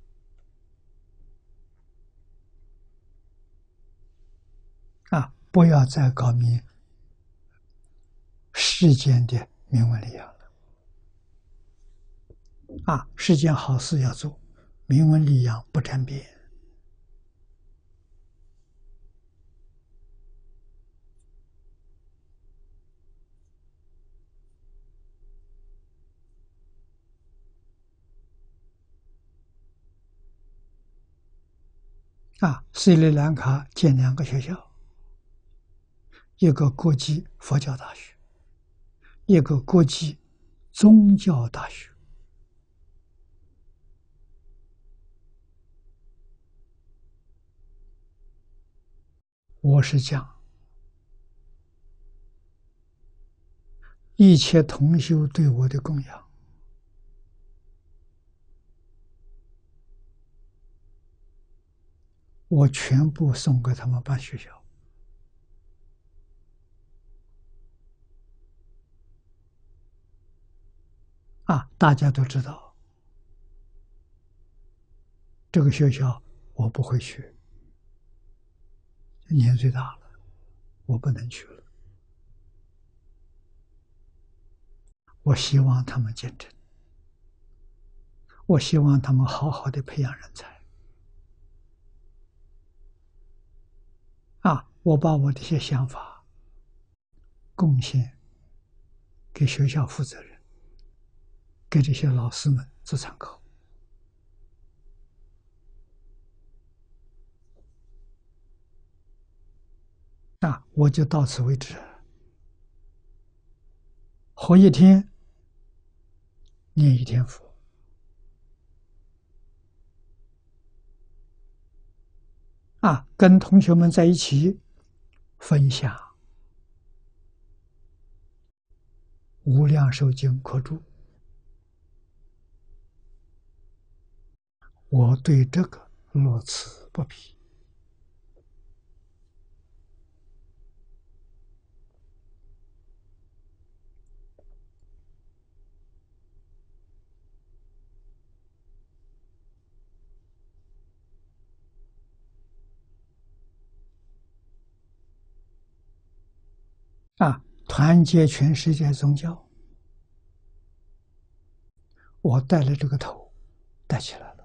啊，不要再搞名世间的名闻利养了。啊，世间好事要做，名闻利养不沾边。 啊，斯里兰卡建两个学校，一个国际佛教大学，一个国际宗教大学。我是讲，一切同修对我的供养，我全部送给他们办学校。啊，大家都知道，这个学校我不会去，年岁大了，我不能去了。我希望他们见证，我希望他们好好的培养人才。啊，我把我的一些想法贡献给学校负责人，给这些老师们做参考。啊，我就到此为止。活一天，念一天佛。啊，跟同学们在一起分享无量寿经课注，我对这个乐此不疲。啊，团结全世界宗教，我带了这个头，带起来了。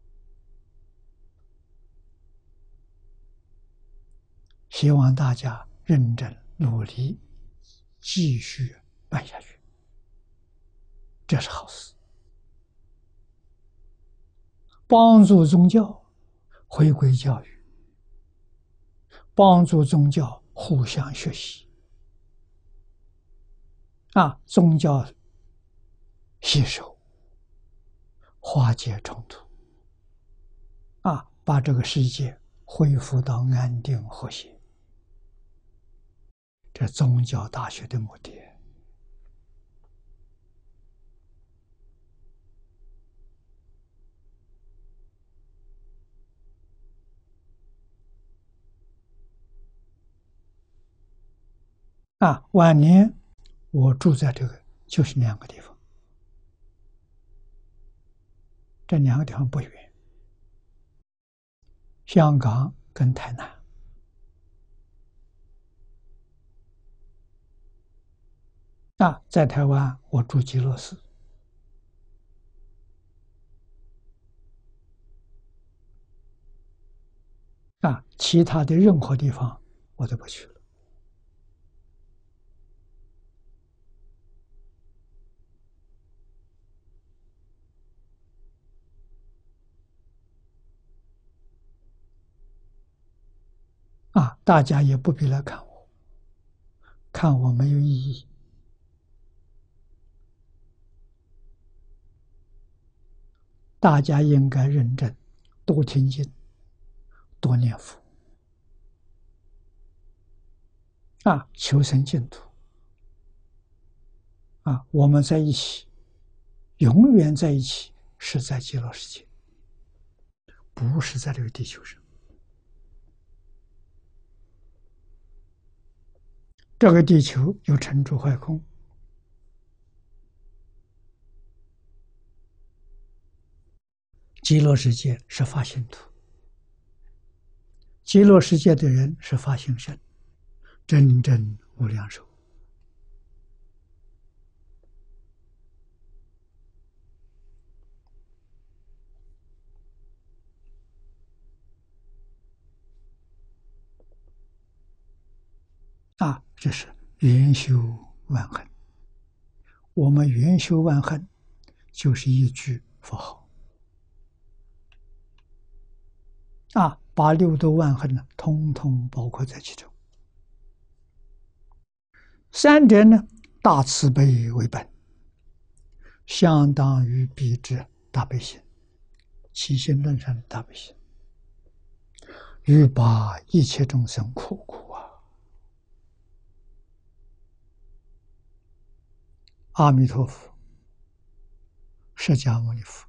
希望大家认真努力，继续办下去，这是好事。帮助宗教回归教育，帮助宗教互相学习。啊，宗教吸收，化解冲突，啊，把这个世界恢复到安定和谐，这宗教大学的目的。啊，晚年我住在这个就是两个地方，这两个地方不远，香港跟台南。啊，在台湾我住极乐寺。啊，其他的任何地方我都不去了。啊，大家也不必来看我，看我没有意义。大家应该认真，多听经，多念佛，啊，求生净土。啊，我们在一起，永远在一起，是在极乐世界，不是在这个地球上。这个地球有成住坏空，极乐世界是发心土，极乐世界的人是发心身，真正无量寿。啊，这是圆修万恨。我们圆修万恨，就是一句佛号。 啊，把六度万恒呢，通通包括在其中。三者呢，大慈悲为本，相当于彼之大悲心，起心动念的大悲心，欲把一切众生苦苦啊！阿弥陀佛，释迦牟尼佛，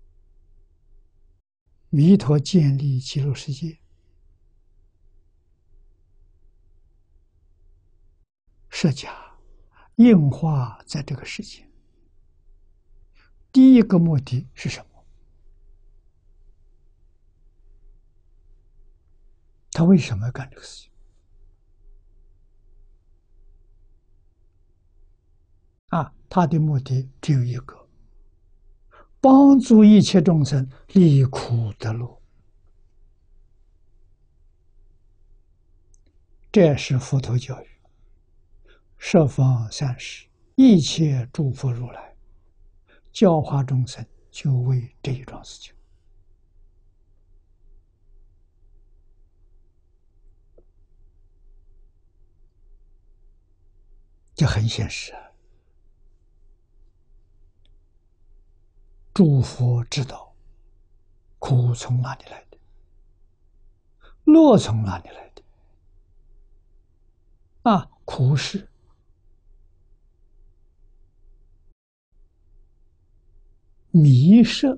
弥陀建立极乐世界，释迦应化在这个世界。第一个目的是什么？他为什么要干这个事情？啊，他的目的只有一个：帮助一切众生离苦得乐。这是佛陀教育，十方三世一切诸佛如来教化众生，就为这一桩事情。这很现实啊！诸佛知道苦从哪里来的，乐从哪里来的。啊，苦是迷失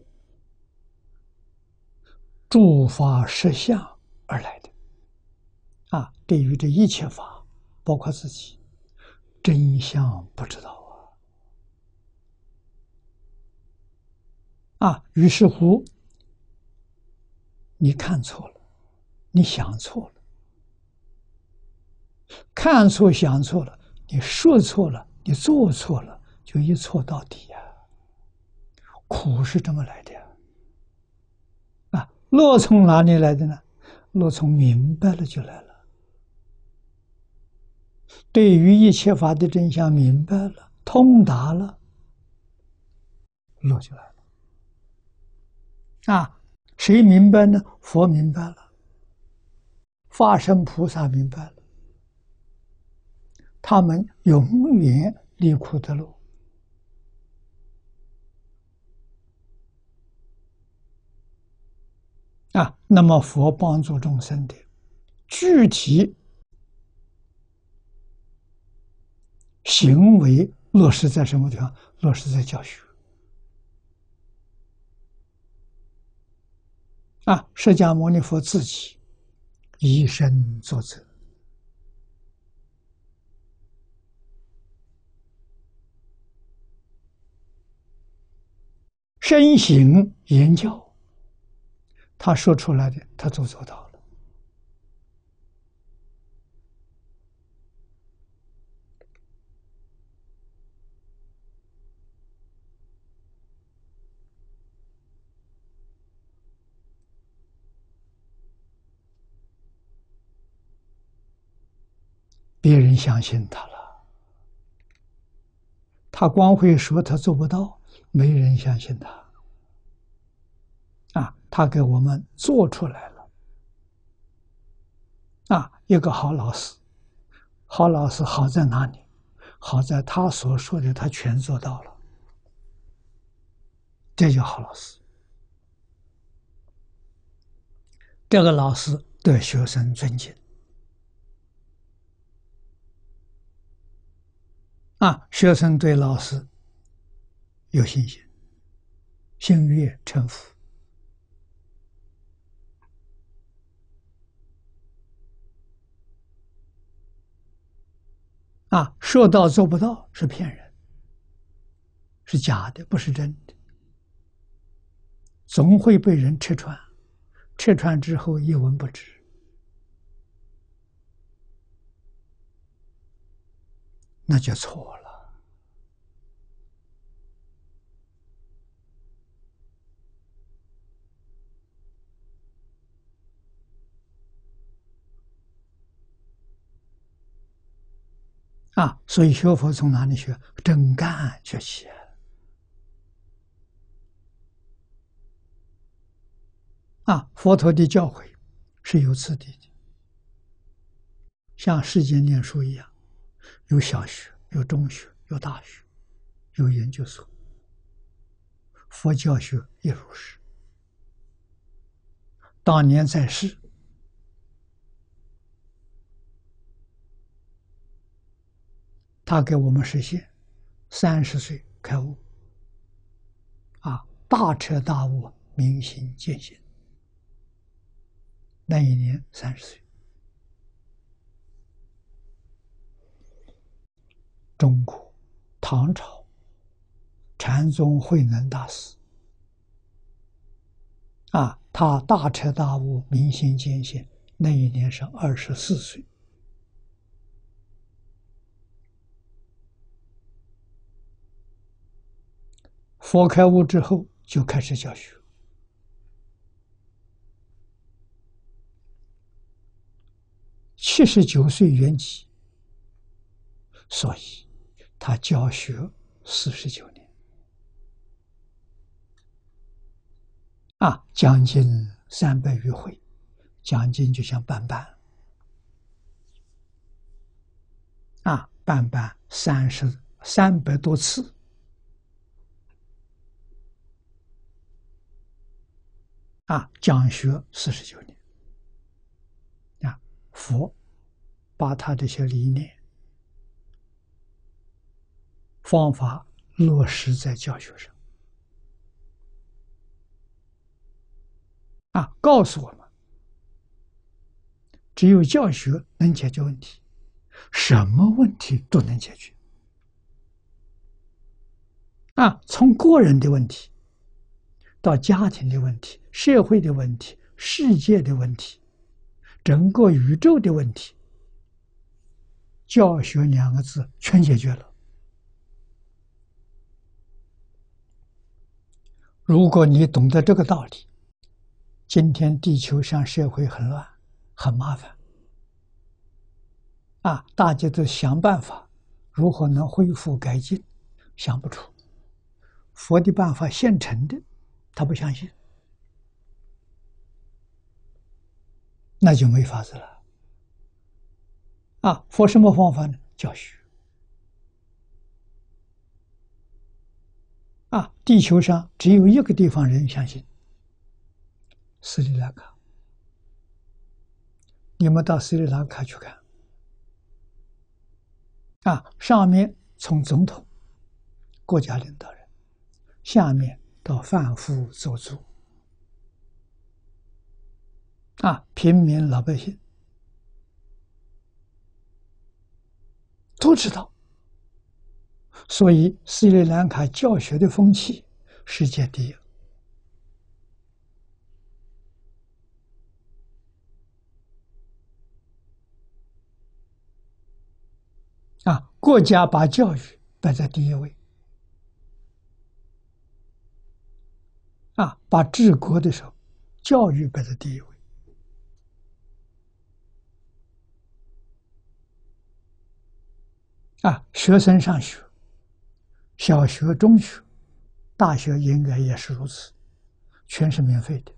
诸法实相而来的。啊，对于这一切法，包括自己，真相不知道啊！啊，于是乎，你看错了，你想错了，看错想错了，你说错了，你做错了，就一错到底呀、啊！苦是这么来的呀！啊，乐从哪里来的呢？乐从明白了就来了。对于一切法的真相明白了，通达了，乐就来了。啊，谁明白呢？佛明白了，法身菩萨明白了，他们永远离苦得乐。啊，那么佛帮助众生的具体行为落实在什么地方？落实在教学。啊，释迦牟尼佛自己以身作则，身行言教，他说出来的，他都做到了。别人相信他了，他光会说他做不到，没人相信他。啊，他给我们做出来了。啊，一个好老师，好老师好在哪里？好在他所说的他全做到了，这叫好老师。这个老师对学生尊敬。啊，学生对老师有信心，心悦诚服。啊，说到做不到是骗人，是假的，不是真的，总会被人拆穿，拆穿之后一文不值，那就错了。啊，所以学佛从哪里学？真干学习。啊，佛陀的教诲是有次第的，像世间念书一样，有小学，有中学，有大学，有研究所。佛教学亦如是。当年在世，他给我们实现三十岁开悟，啊，大彻大悟，明心见性。那一年三十岁。中国唐朝禅宗慧能大师，啊，他大彻大悟，明心见性，那一年是二十四岁。佛开悟之后就开始教学，七十九岁圆寂，所以他教学四十九年，啊，将近三百余回，将近就像半班，啊，半班三十三百多次。啊，讲学四十九年，啊，佛把他这些理念、方法落实在教学上，啊，告诉我们，只有教学能解决问题，什么问题都能解决。啊，从个人的问题，到家庭的问题、社会的问题、世界的问题、整个宇宙的问题，教学两个字全解决了。如果你懂得这个道理，今天地球上社会很乱，很麻烦，啊，大家都想办法如何能恢复改进，想不出。佛的办法现成的，他不相信，那就没法子了。啊，佛什么方法呢？教学。啊，地球上只有一个地方人相信，斯里兰卡。你们到斯里兰卡去看，啊，上面从总统、国家领导人，下面到贩夫走卒，啊，平民老百姓都知道。所以斯里兰卡教学的风气世界第一。啊，国家把教育摆在第一位，啊，把治国的时候，教育摆在第一位。啊，学生上学，小学、中学、大学应该也是如此，全是免费的。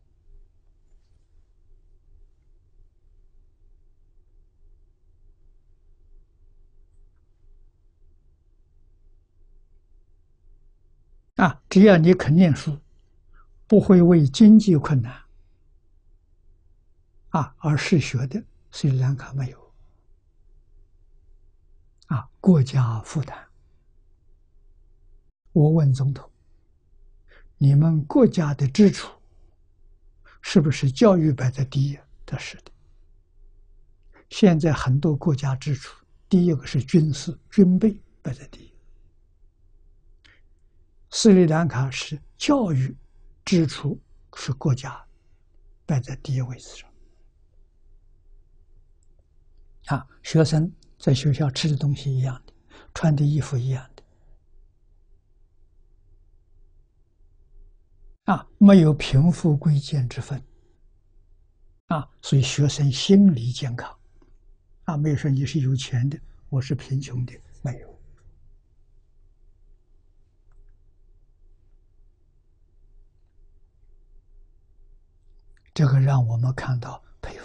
啊，只要你肯念书，不会为经济困难啊而失学的，斯里兰卡没有。啊，国家负担。我问总统，你们国家的支出是不是教育摆在第一？他是的。现在很多国家支出，第一个是军事军备摆在第一。斯里兰卡是教育支出是国家摆在第一位置上。啊，学生在学校吃的东西一样的，穿的衣服一样的。啊，没有贫富贵贱之分。啊，所以学生心理健康。啊，没有说你是有钱的，我是贫穷的，没有。这个让我们看到培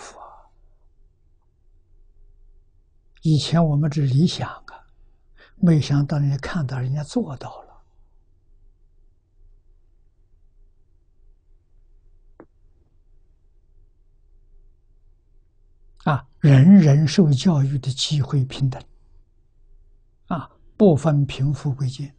以前我们只理想啊，没想到人家看到，人家做到了。啊，人人受教育的机会平等，啊，不分贫富贵贱。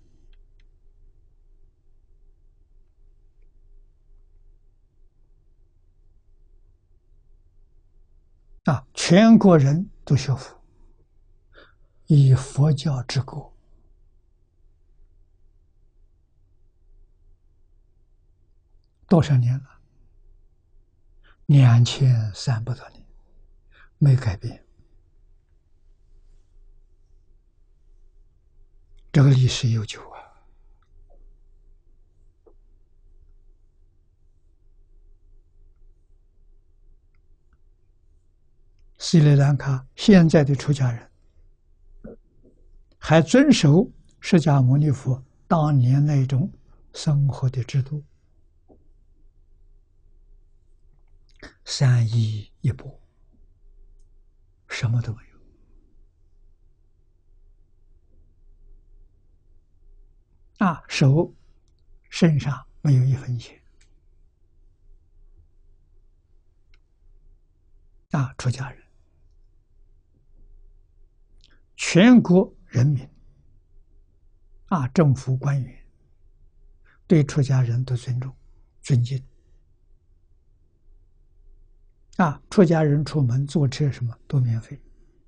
啊，全国人都学佛，以佛教治国，多少年了？两千三百多年，没改变。这个历史悠久啊。斯里兰卡现在的出家人还遵守释迦牟尼佛当年那种生活的制度，三衣一钵，什么都没有。啊，手身上没有一分钱。啊，出家人，全国人民，啊，政府官员对出家人都尊重、尊敬。啊，出家人出门坐车什么都免费。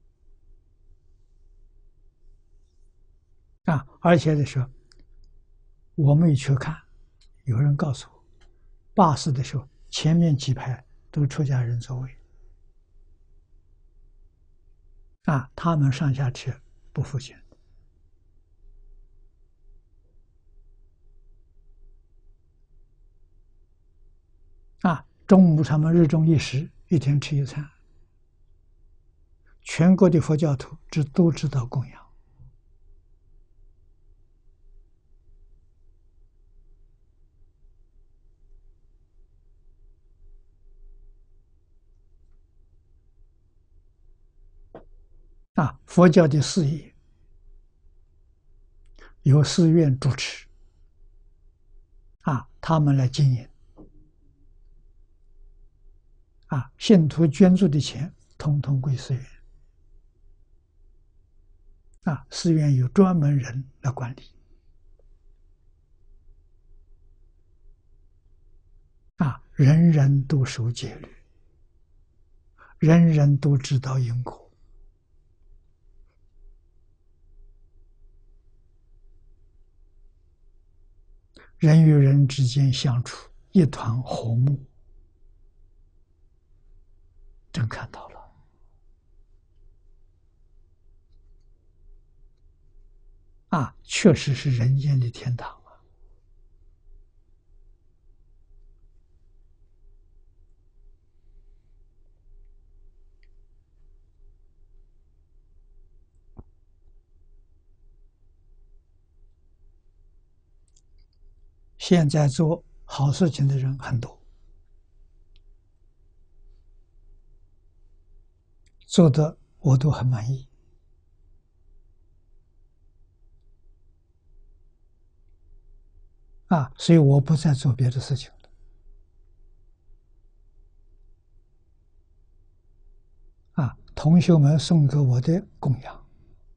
啊，而且的时候，我没去看，有人告诉我，巴士的时候前面几排都出家人座位。啊，他们上下车不付钱。啊，中午他们日中一食，一天吃一餐。全国的佛教徒知都知道供养。啊，佛教的事业由寺院主持。啊，他们来经营。啊，信徒捐助的钱统统归寺院。啊，寺院有专门人来管理。啊，人人都守戒律，人人都知道因果。人与人之间相处一团和睦，真看到了。啊，确实是人间的天堂啊！现在做好事情的人很多，做的我都很满意。啊，所以我不再做别的事情了。啊，同学们送给我的供养，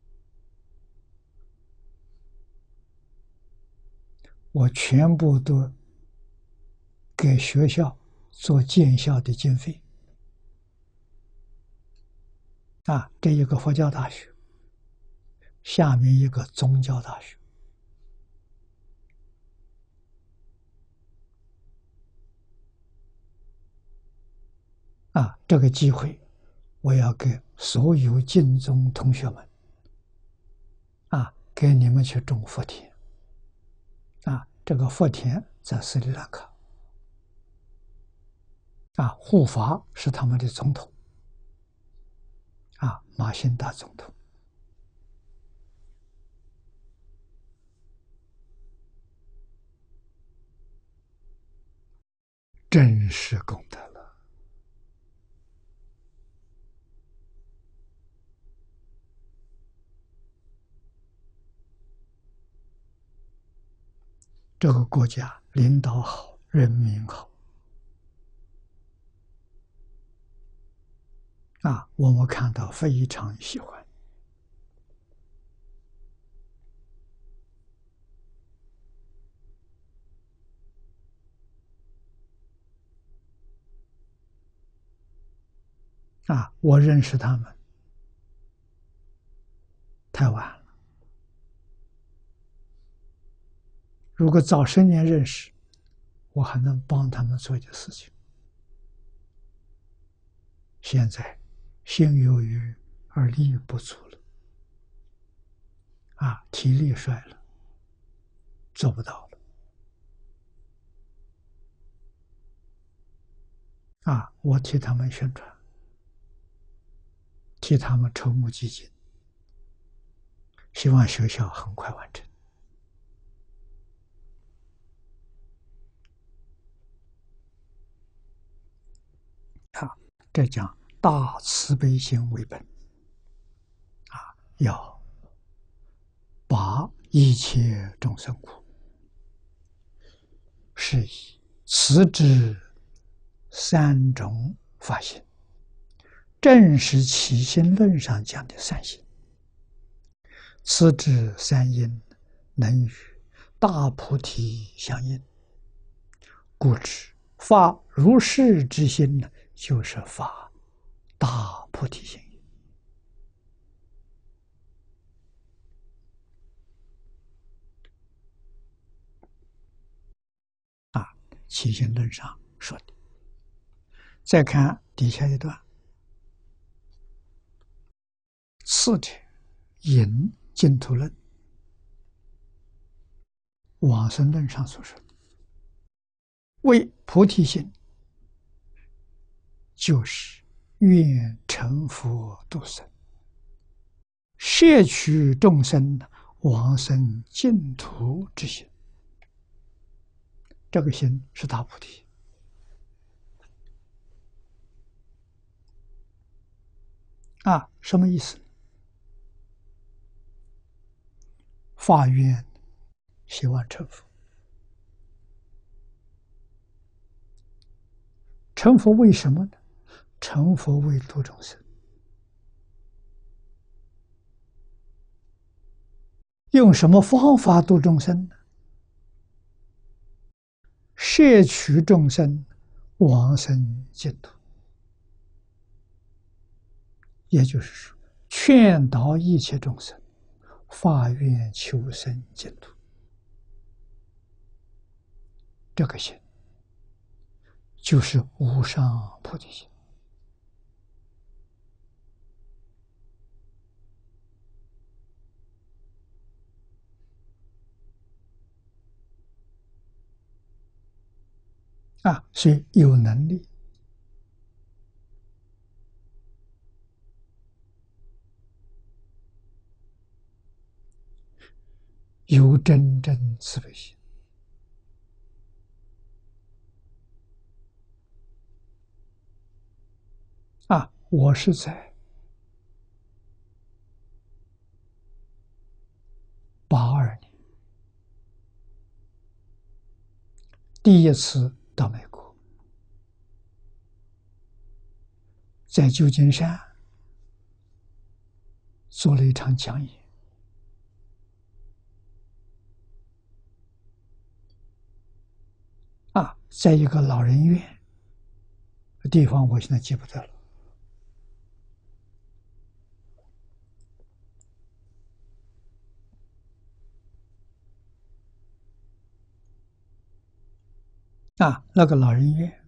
我全部都给学校做建校的经费。啊，这一个佛教大学，下面一个宗教大学。啊，这个机会，我要给所有净宗同学们，啊，给你们去种福田。啊，这个福田在斯里兰卡。啊，护法是他们的总统。啊，马兴达总统。真是功德了。 这个国家领导好，人民好啊，我们看到非常喜欢啊。我认识他们太晚了，如果早十年认识，我还能帮他们做一件事情。现在心有余而力不足了，啊，体力衰了，做不到了。啊，我替他们宣传，替他们筹募基金，希望学校很快完成。啊，这讲大慈悲心为本，啊，要拔一切众生苦，是以此之三种法性，正是起心论上讲的善行。此之三因，能与大菩提相应，故知发如是之心呢，就是发大菩提心。啊，起心论上说的。再看底下一段，次者引净土论，往生论上所说的，为菩提心，就是愿成佛度生，摄取众生往生净土之心。这个心是大菩提啊，什么意思？发愿希望成佛，成佛为什么呢？成佛为度众生，用什么方法度众生呢？摄取众生往生净土，也就是说，劝导一切众生发愿求生净土。这个心就是无上菩提心。啊，所以有能力，有真正慈悲心。啊，我是在八二年第一次到美国，在旧金山做了一场讲演。啊，在一个老人院的地方，我现在记不得了。啊，那个老人院，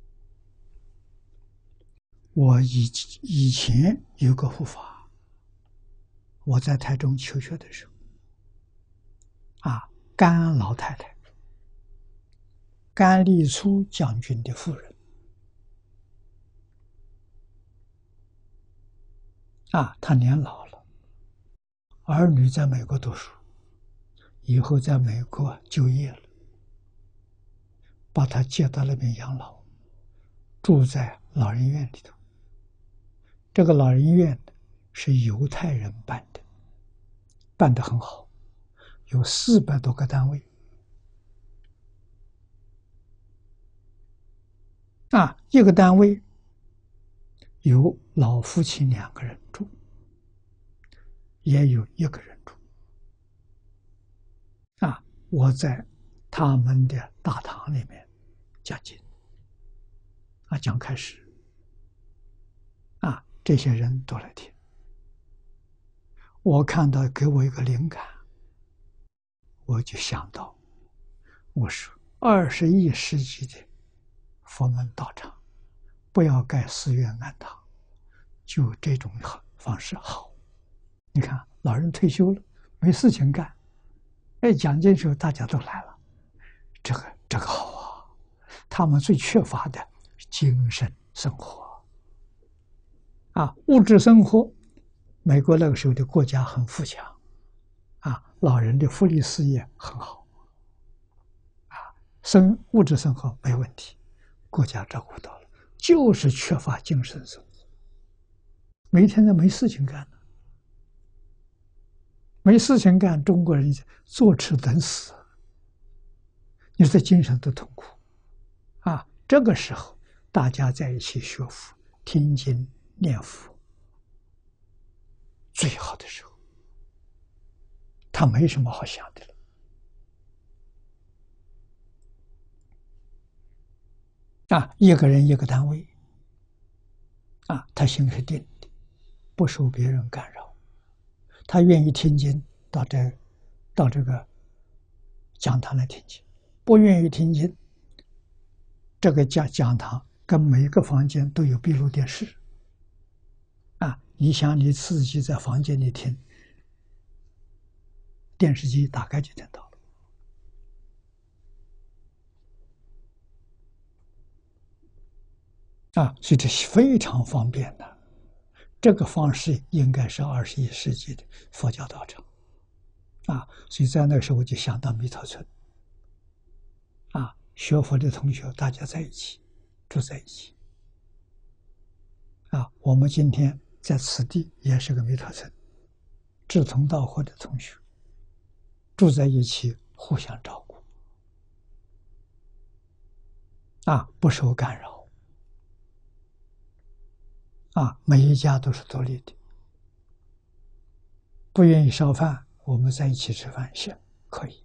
我以以前有个护法，我在台中求学的时候，啊，甘老太太，甘立初将军的夫人，啊，她年老了，儿女在美国读书，以后在美国就业了，把她接到那边养老，住在老人院里头。这个老人院是犹太人办的，办得很好，有四百多个单位， 啊，一个单位有老夫妻两个人住，也有一个人住。啊，我在他们的大堂里面讲经，啊，讲开始，啊，这些人都来听。我看到给我一个灵感，我就想到，我说二十一世纪的佛门道场，不要盖寺院庵堂，就这种方式好。你看，老人退休了，没事情干，哎，讲经时候大家都来了，这个这个好啊。他们最缺乏的精神生活啊，物质生活。美国那个时候的国家很富强，啊，老人的福利事业很好，啊，生物质生活没问题，国家照顾到了，就是缺乏精神生活。每天都没事情干了，没事情干，中国人坐吃等死，你在精神都痛苦，啊，这个时候大家在一起学佛、听经、念佛。最好的时候，他没什么好想的了。啊，一个人一个单位，啊，他心是定的，不受别人干扰，他愿意听经，到这，到这个讲堂来听经；不愿意听经，这个讲讲堂跟每个房间都有闭路电视。啊，你想你自己在房间里听，电视机打开就听到了。啊，所以这是非常方便的。这个方式应该是二十一世纪的佛教道场。啊，所以在那个时候我就想到弥陀村。啊，学佛的同学大家在一起，住在一起。啊，我们今天在此地也是个弥陀村，志同道合的同学住在一起，互相照顾，啊，不受干扰，啊，每一家都是独立的，不愿意烧饭，我们在一起吃饭行，可以，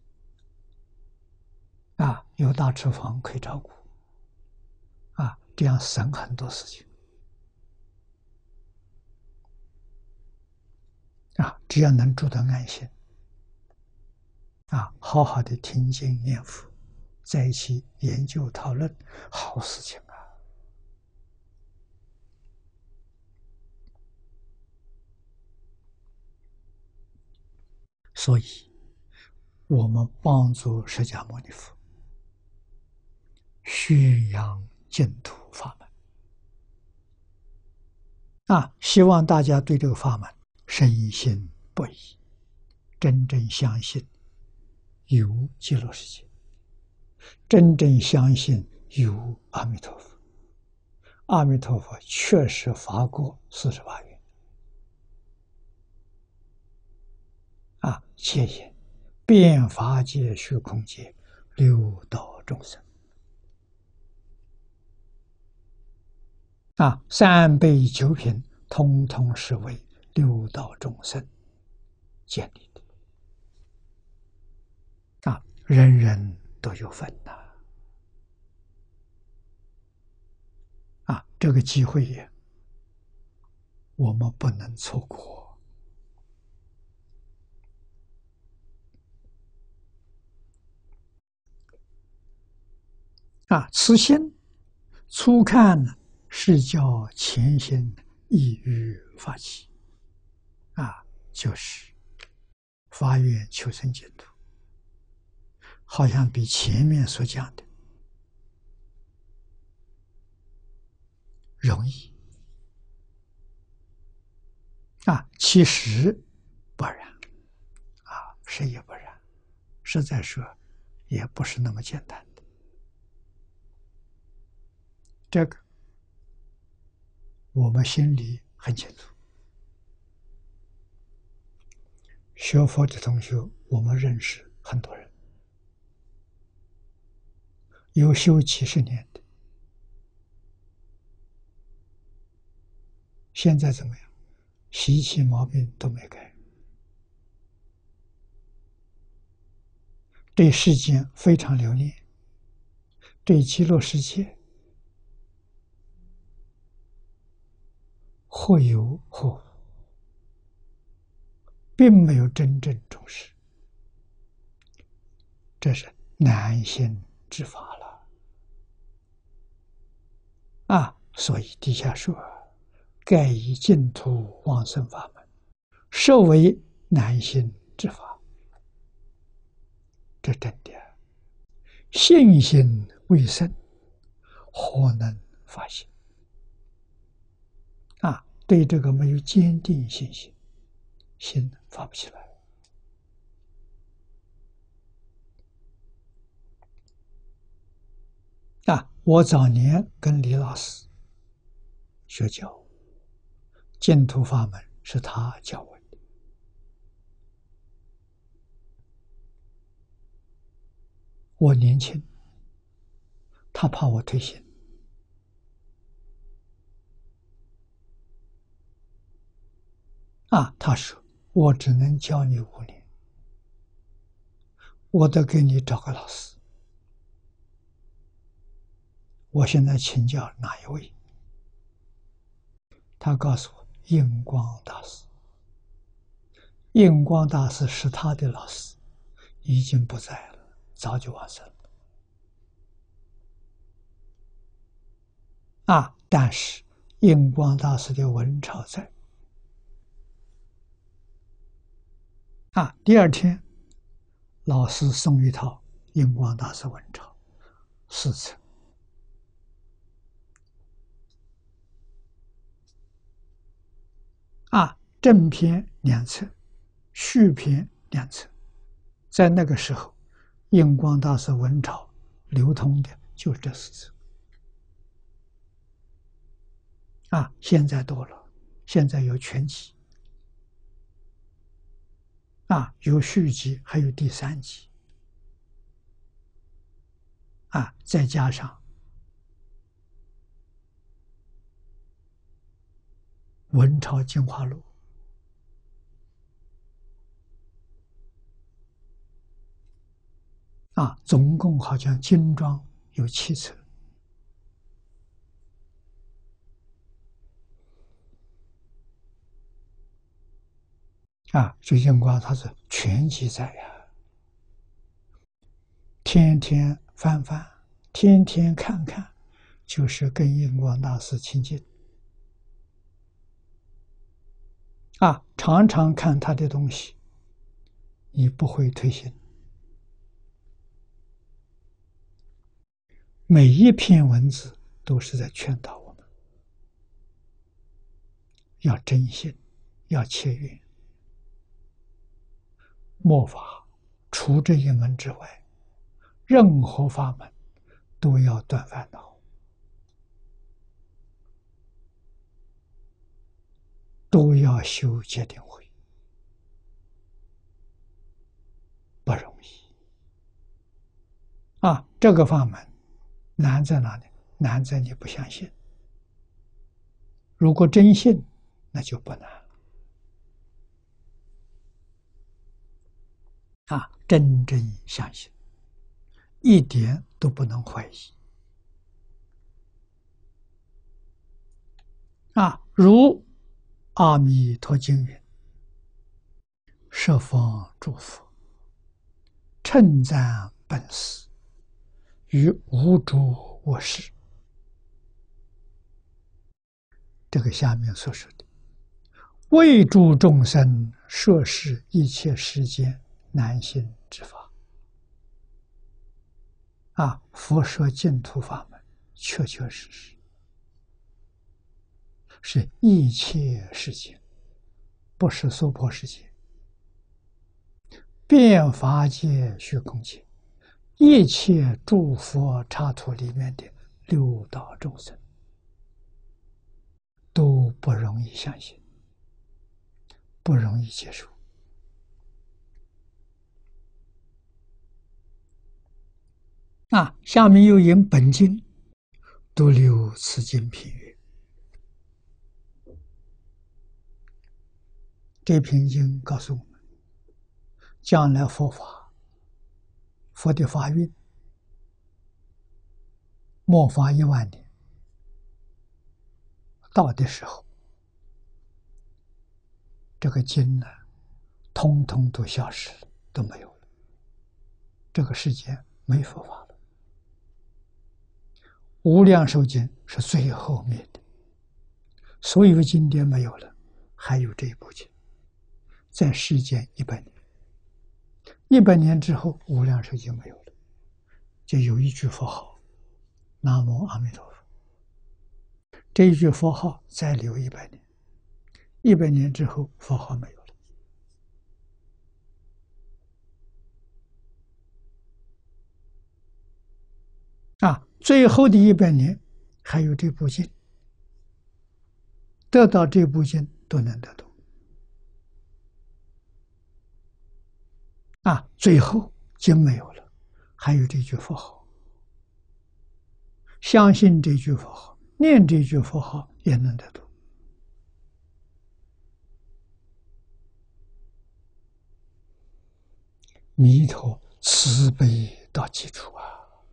啊，有大厨房可以照顾，啊，这样省很多事情。啊，只要能住得安心，啊，好好的听经念佛，在一起研究讨论，好事情啊！所以，我们帮助释迦牟尼佛宣扬净土法门，啊，希望大家对这个法门深信不疑，真正相信有极乐世界，真正相信有阿弥陀佛。阿弥陀佛确实发过四十八愿，啊，戒言遍法界虚空界，六道众生，啊，三杯九品，通通是为六道众生建立的，啊，人人都有份呐，啊，这个机会也我们不能错过。啊，此心初看呢，是叫前心意欲发起，啊，就是发愿求生净土，好像比前面所讲的容易，啊，其实不然，啊，实也不然，实在说也不是那么简单的。这个我们心里很清楚，学佛的同学我们认识很多人，有修几十年的， 现在怎么样？习气毛病都没改，对世间非常留恋，对极乐世界或有或无，并没有真正重视，这是难行之法了啊！所以底下说，盖以净土往生法门，设为难行之法。这真的，信心未生，何能发心？啊，对这个没有坚定信心，心发不起来。啊，我早年跟李老师学教，净土法门是他教我的。我年轻，他怕我退心，啊，他说我只能教你五年，我得给你找个老师。我现在请教哪一位？他告诉我，印光大师。印光大师是他的老师，已经不在了，早就往生了。啊，但是印光大师的文钞在。啊，第二天，老师送一套印光大师文钞，四册。啊，正篇两册，续篇两册。在那个时候，印光大师文钞流通的就是这四册。啊，现在多了，现在有全集，啊，有续集，还有第三集，啊，再加上文钞精华录，啊，总共好像精装有七册。啊，最近光它是全记载呀，天天翻翻，天天看看，就是跟印光大师亲近。啊，常常看他的东西，你不会退心。每一篇文字都是在劝导我们，要真心，要切愿。末法除这一门之外，任何法门都要断烦恼，都要修戒定慧，不容易。啊，这个法门难在哪里？难在你不相信。如果真信，那就不难。啊，真正相信，一点都不能怀疑。啊，如阿弥陀经云：“十方诸佛称赞本师，于无诸我事。”这个下面所说的，为诸众生摄施一切世间难行之法。啊，佛说净土法门，确确实实是一切世界，不是娑婆世界，遍法界、虚空界，一切诸佛刹土里面的六道众生，都不容易相信，不容易接受。啊，下面又引本经读六次经品语。 这篇经告诉我们，将来佛法、佛的法运末法一万年到的时候，这个经呢，通通都消失了，都没有了。这个世界没佛法了。无量寿经是最后灭的，所有经典没有了，还有这一部经，在世间一百年，一百年之后，无量寿经没有了，就有一句佛号：南无阿弥陀佛。这一句佛号再留一百年，一百年之后，佛号没有了。啊，最后的一百年还有这部经，得到这部经都能得到。啊，最后经没有了，还有这句佛号，相信这句佛号，念这句佛号也能得到。弥陀慈悲到极处啊！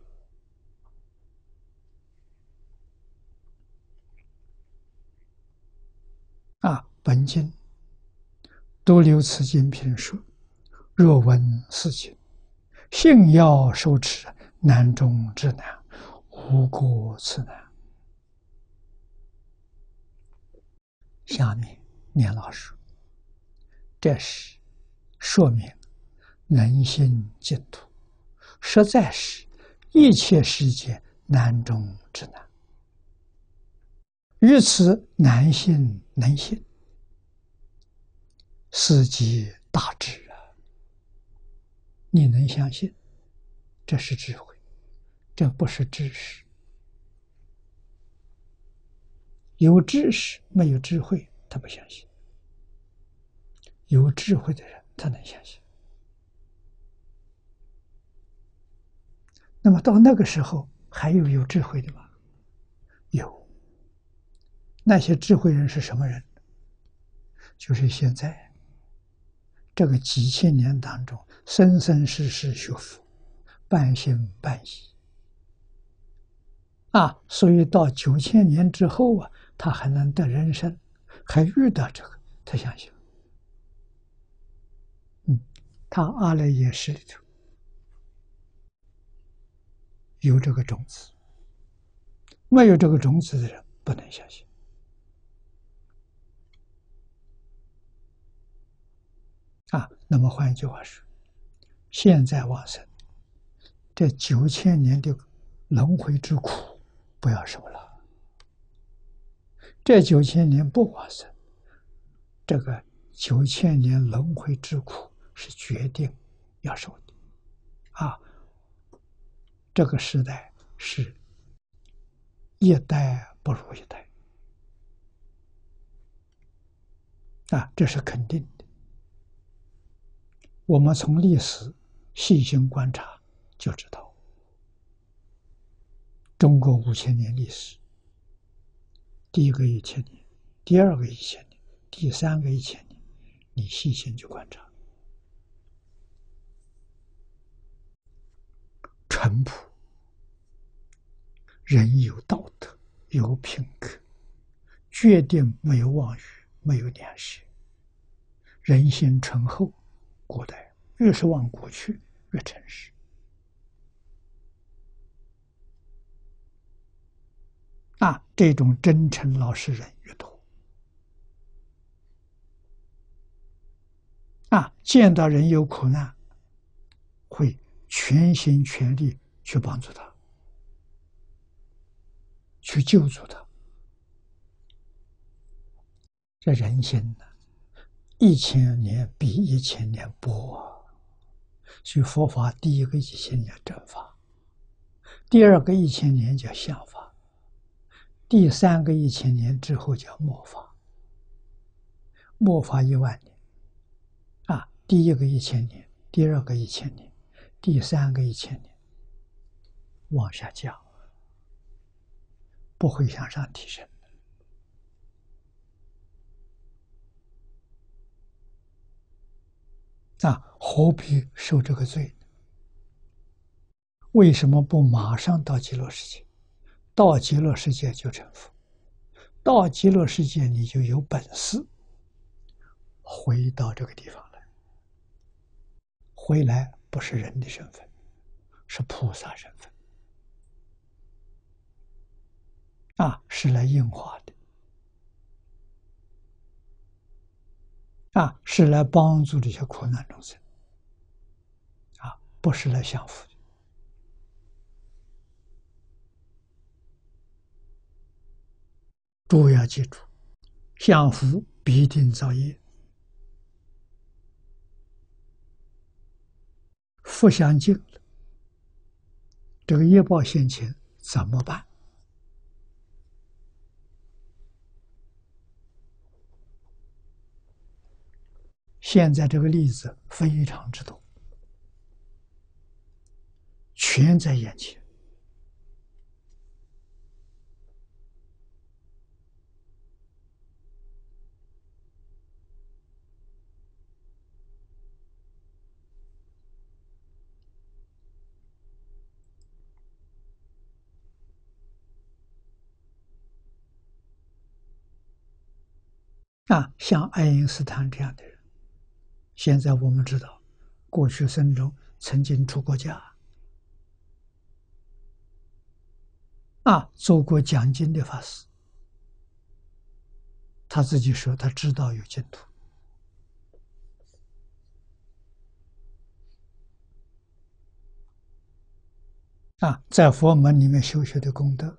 啊，本经都留此经评说：若闻是经，信要受持，难中之难，无过此难。下面念老师，这是说明人心净土，实在是一切世界难中之难。于此难信能信，是即大智啊！你能相信，这是智慧，这不是知识。有知识没有智慧，他不相信；有智慧的人，他能相信。那么到那个时候，还有有智慧的吗？有。那些智慧人是什么人？就是现在这个几千年当中，生生世世学佛，半信半疑啊，所以到九千年之后啊，他还能得人生，还遇到这个，他相信。嗯，他阿赖耶识里头有这个种子，没有这个种子的人不能相信。啊，那么换一句话说，现在往生这九千年的轮回之苦不要受了，这九千年不往生，这个九千年轮回之苦是决定要受的。啊，这个时代是一代不如一代，啊，这是肯定的。我们从历史细心观察就知道，中国五千年历史，第一个一千年，第二个一千年，第三个一千年，你细心去观察，淳朴，人有道德，有品格，决定没有妄语，没有两舌，人心淳厚。古代越是往过去越诚实啊，这种真诚老实人越多啊，见到人有苦难，会全心全力去帮助他，去救助他。这人心呢，一千年比一千年薄啊。所以佛法第一个一千年正法，第二个一千年叫相法，第三个一千年之后叫末法。末法一万年啊，第一个一千年，第二个一千年，第三个一千年，往下降，不会向上提升。 啊，何必受这个罪呢？为什么不马上到极乐世界？到极乐世界就成佛，到极乐世界你就有本事回到这个地方来。回来不是人的身份，是菩萨身份，啊，是来应化的，啊，是来帮助这些苦难众生，啊，不是来享福的。诸位要记住，享福必定造业，福享尽了，这个业报现前怎么办？现在这个例子非常之多，全在眼前。啊，像爱因斯坦这样的人，现在我们知道，过去生中曾经出过家，啊，做过讲经的法师。他自己说，他知道有净土。啊，在佛门里面修学的功德，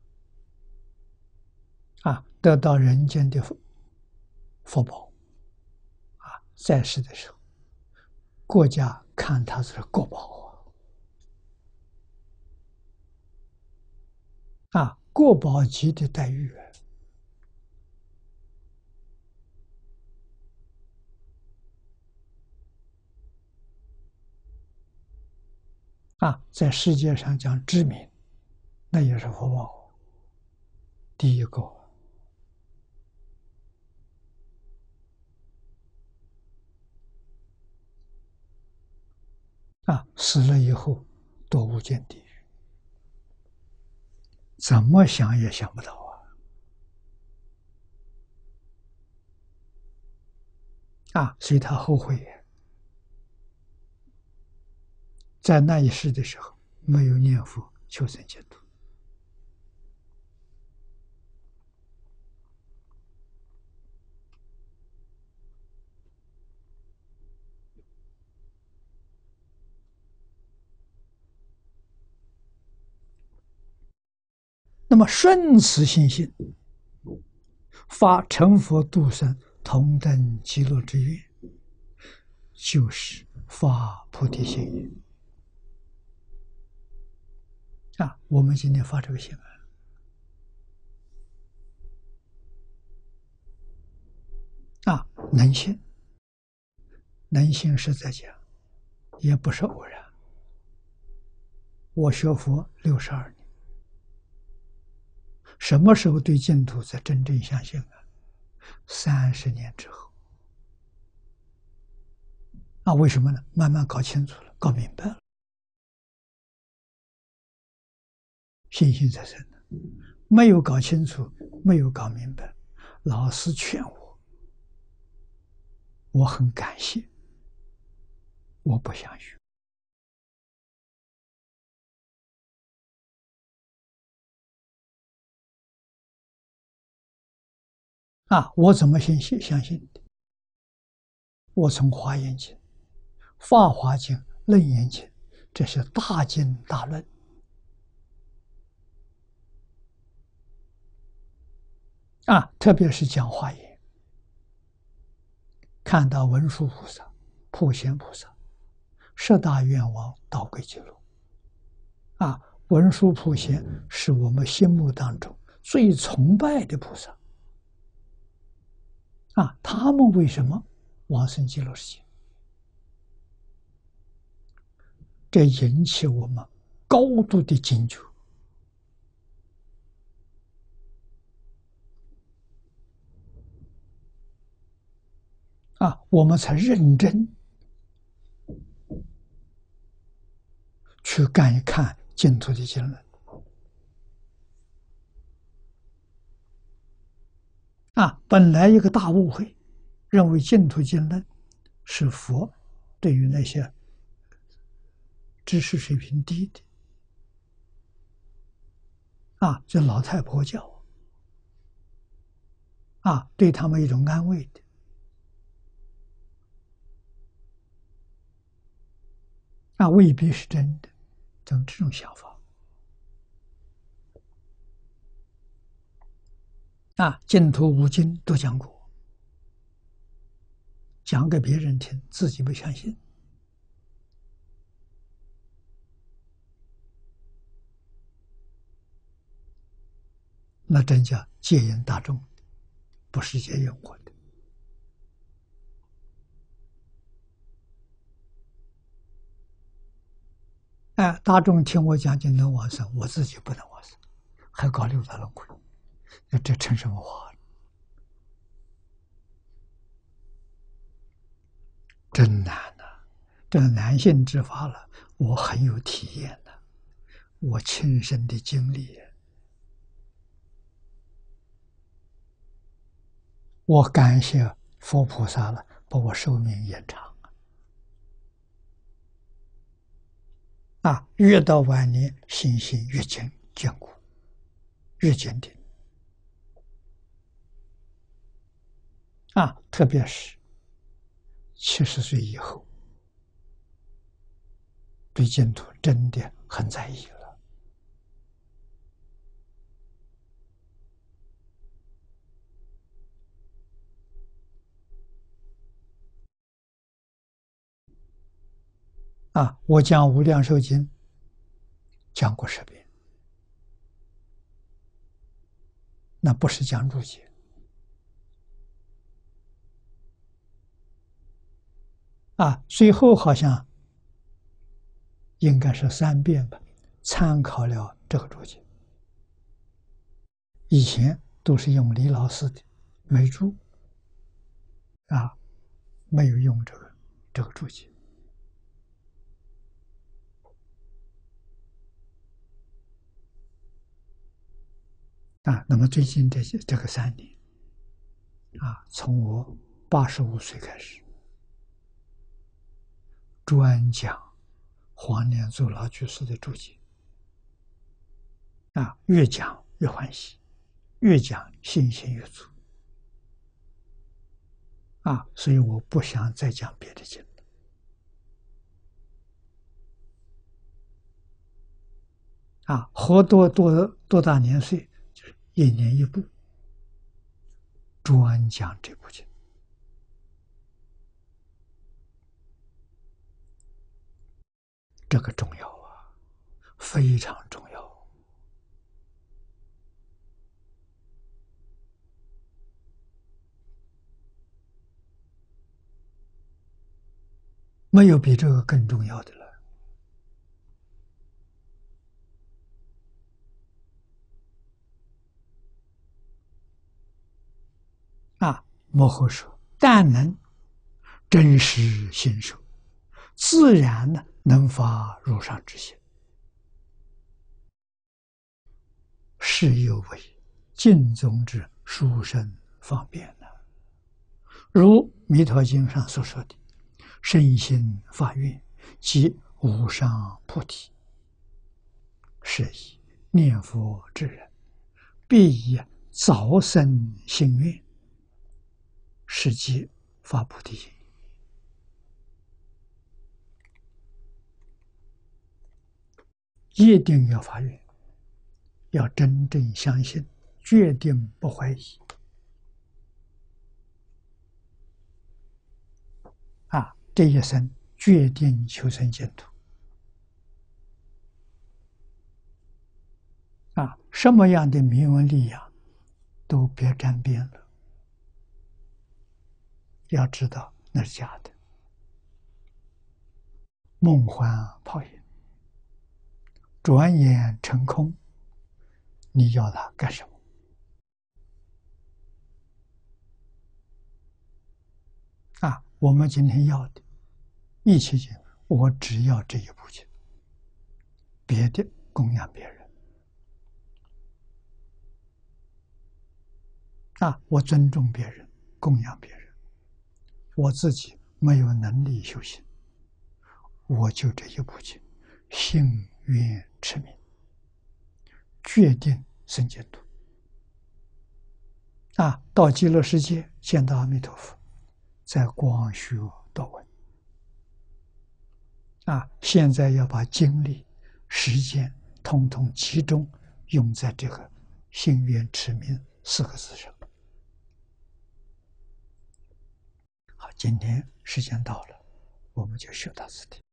啊，得到人间的福福报，啊，在世的时候，国家看他是国宝啊，啊，国宝级的待遇啊，在世界上讲知名，那也是福报，第一个。啊，死了以后堕无间地狱，怎么想也想不到啊！啊，所以他后悔，在那一世的时候没有念佛求生净土。那么顺此心性，发成佛度生同登极乐之愿，就是发菩提心愿啊！我们今天发这个心啊，啊，能信，能信是在讲，也不是偶然。我学佛六十二年，什么时候对净土才真正相信啊？三十年之后。啊，为什么呢？慢慢搞清楚了，搞明白了，信心才生的。没有搞清楚，没有搞明白，老师劝我，我很感谢，我不想学。啊，我怎么信信相信的？我从华严经、法华经、楞严经，这是大经大论啊，特别是讲华严，看到文殊菩萨、普贤菩萨、十大愿王导归极乐啊，文殊普贤是我们心目当中最崇拜的菩萨啊，他们为什么往生极乐世界？这引起我们高度的警觉啊，我们才认真去看一看净土的经论啊！本来一个大误会，认为净土经论是佛对于那些知识水平低的啊，这老太婆教啊，对他们一种安慰的啊，未必是真的，这种这种想法啊，净土五经都讲过，讲给别人听，自己不相信。那真叫戒引大众，不是戒引我的。哎，大众听我讲经能往生，我自己不能往生，还搞六道轮回，那这成什么话了？真难呐、啊！这难信之法了，我很有体验的，我亲身的经历。我感谢佛菩萨了，把我寿命延长啊！越到晚年，信心越坚坚固，越坚定啊！特别是七十岁以后，对净土真的很在意了。啊，我讲《无量寿经》讲过十遍，那不是讲注解啊。最后好像应该是三遍吧，参考了这个注解。以前都是用李老师的美注啊，没有用这个这个注解。啊，那么最近这些这个三年，啊，从我八十五岁开始，专讲黄念祖老居士的注解，啊，越讲越欢喜，越讲信心越足，啊，所以我不想再讲别的经了，啊，活多多多大年岁，就是一年一部，专讲这部经。这个重要啊，非常重要。没有比这个更重要的了。啊，幕后说，但能真实信受，自然呢能发如上之心。是有为净宗之殊胜方便呢。如《弥陀经》上所说的，身心发愿即无上菩提，是以念佛之人必以早生心愿，是即发菩提心。一定要发愿，要真正相信，决定不怀疑啊！这一生决定求生净土啊！什么样的名闻利养都别沾边了，要知道那是假的，梦幻泡影，转眼成空，你要它干什么？啊，我们今天要的一切经，我只要这一部经， 别的供养别人。啊，我尊重别人，供养别人，我自己没有能力修行，我就这一部经，信愿持名，决定生净土。啊，到极乐世界见到阿弥陀佛，在光学多闻。啊，现在要把精力、时间统统集中用在这个信愿持名四个字上。好，今天时间到了，我们就学到此地。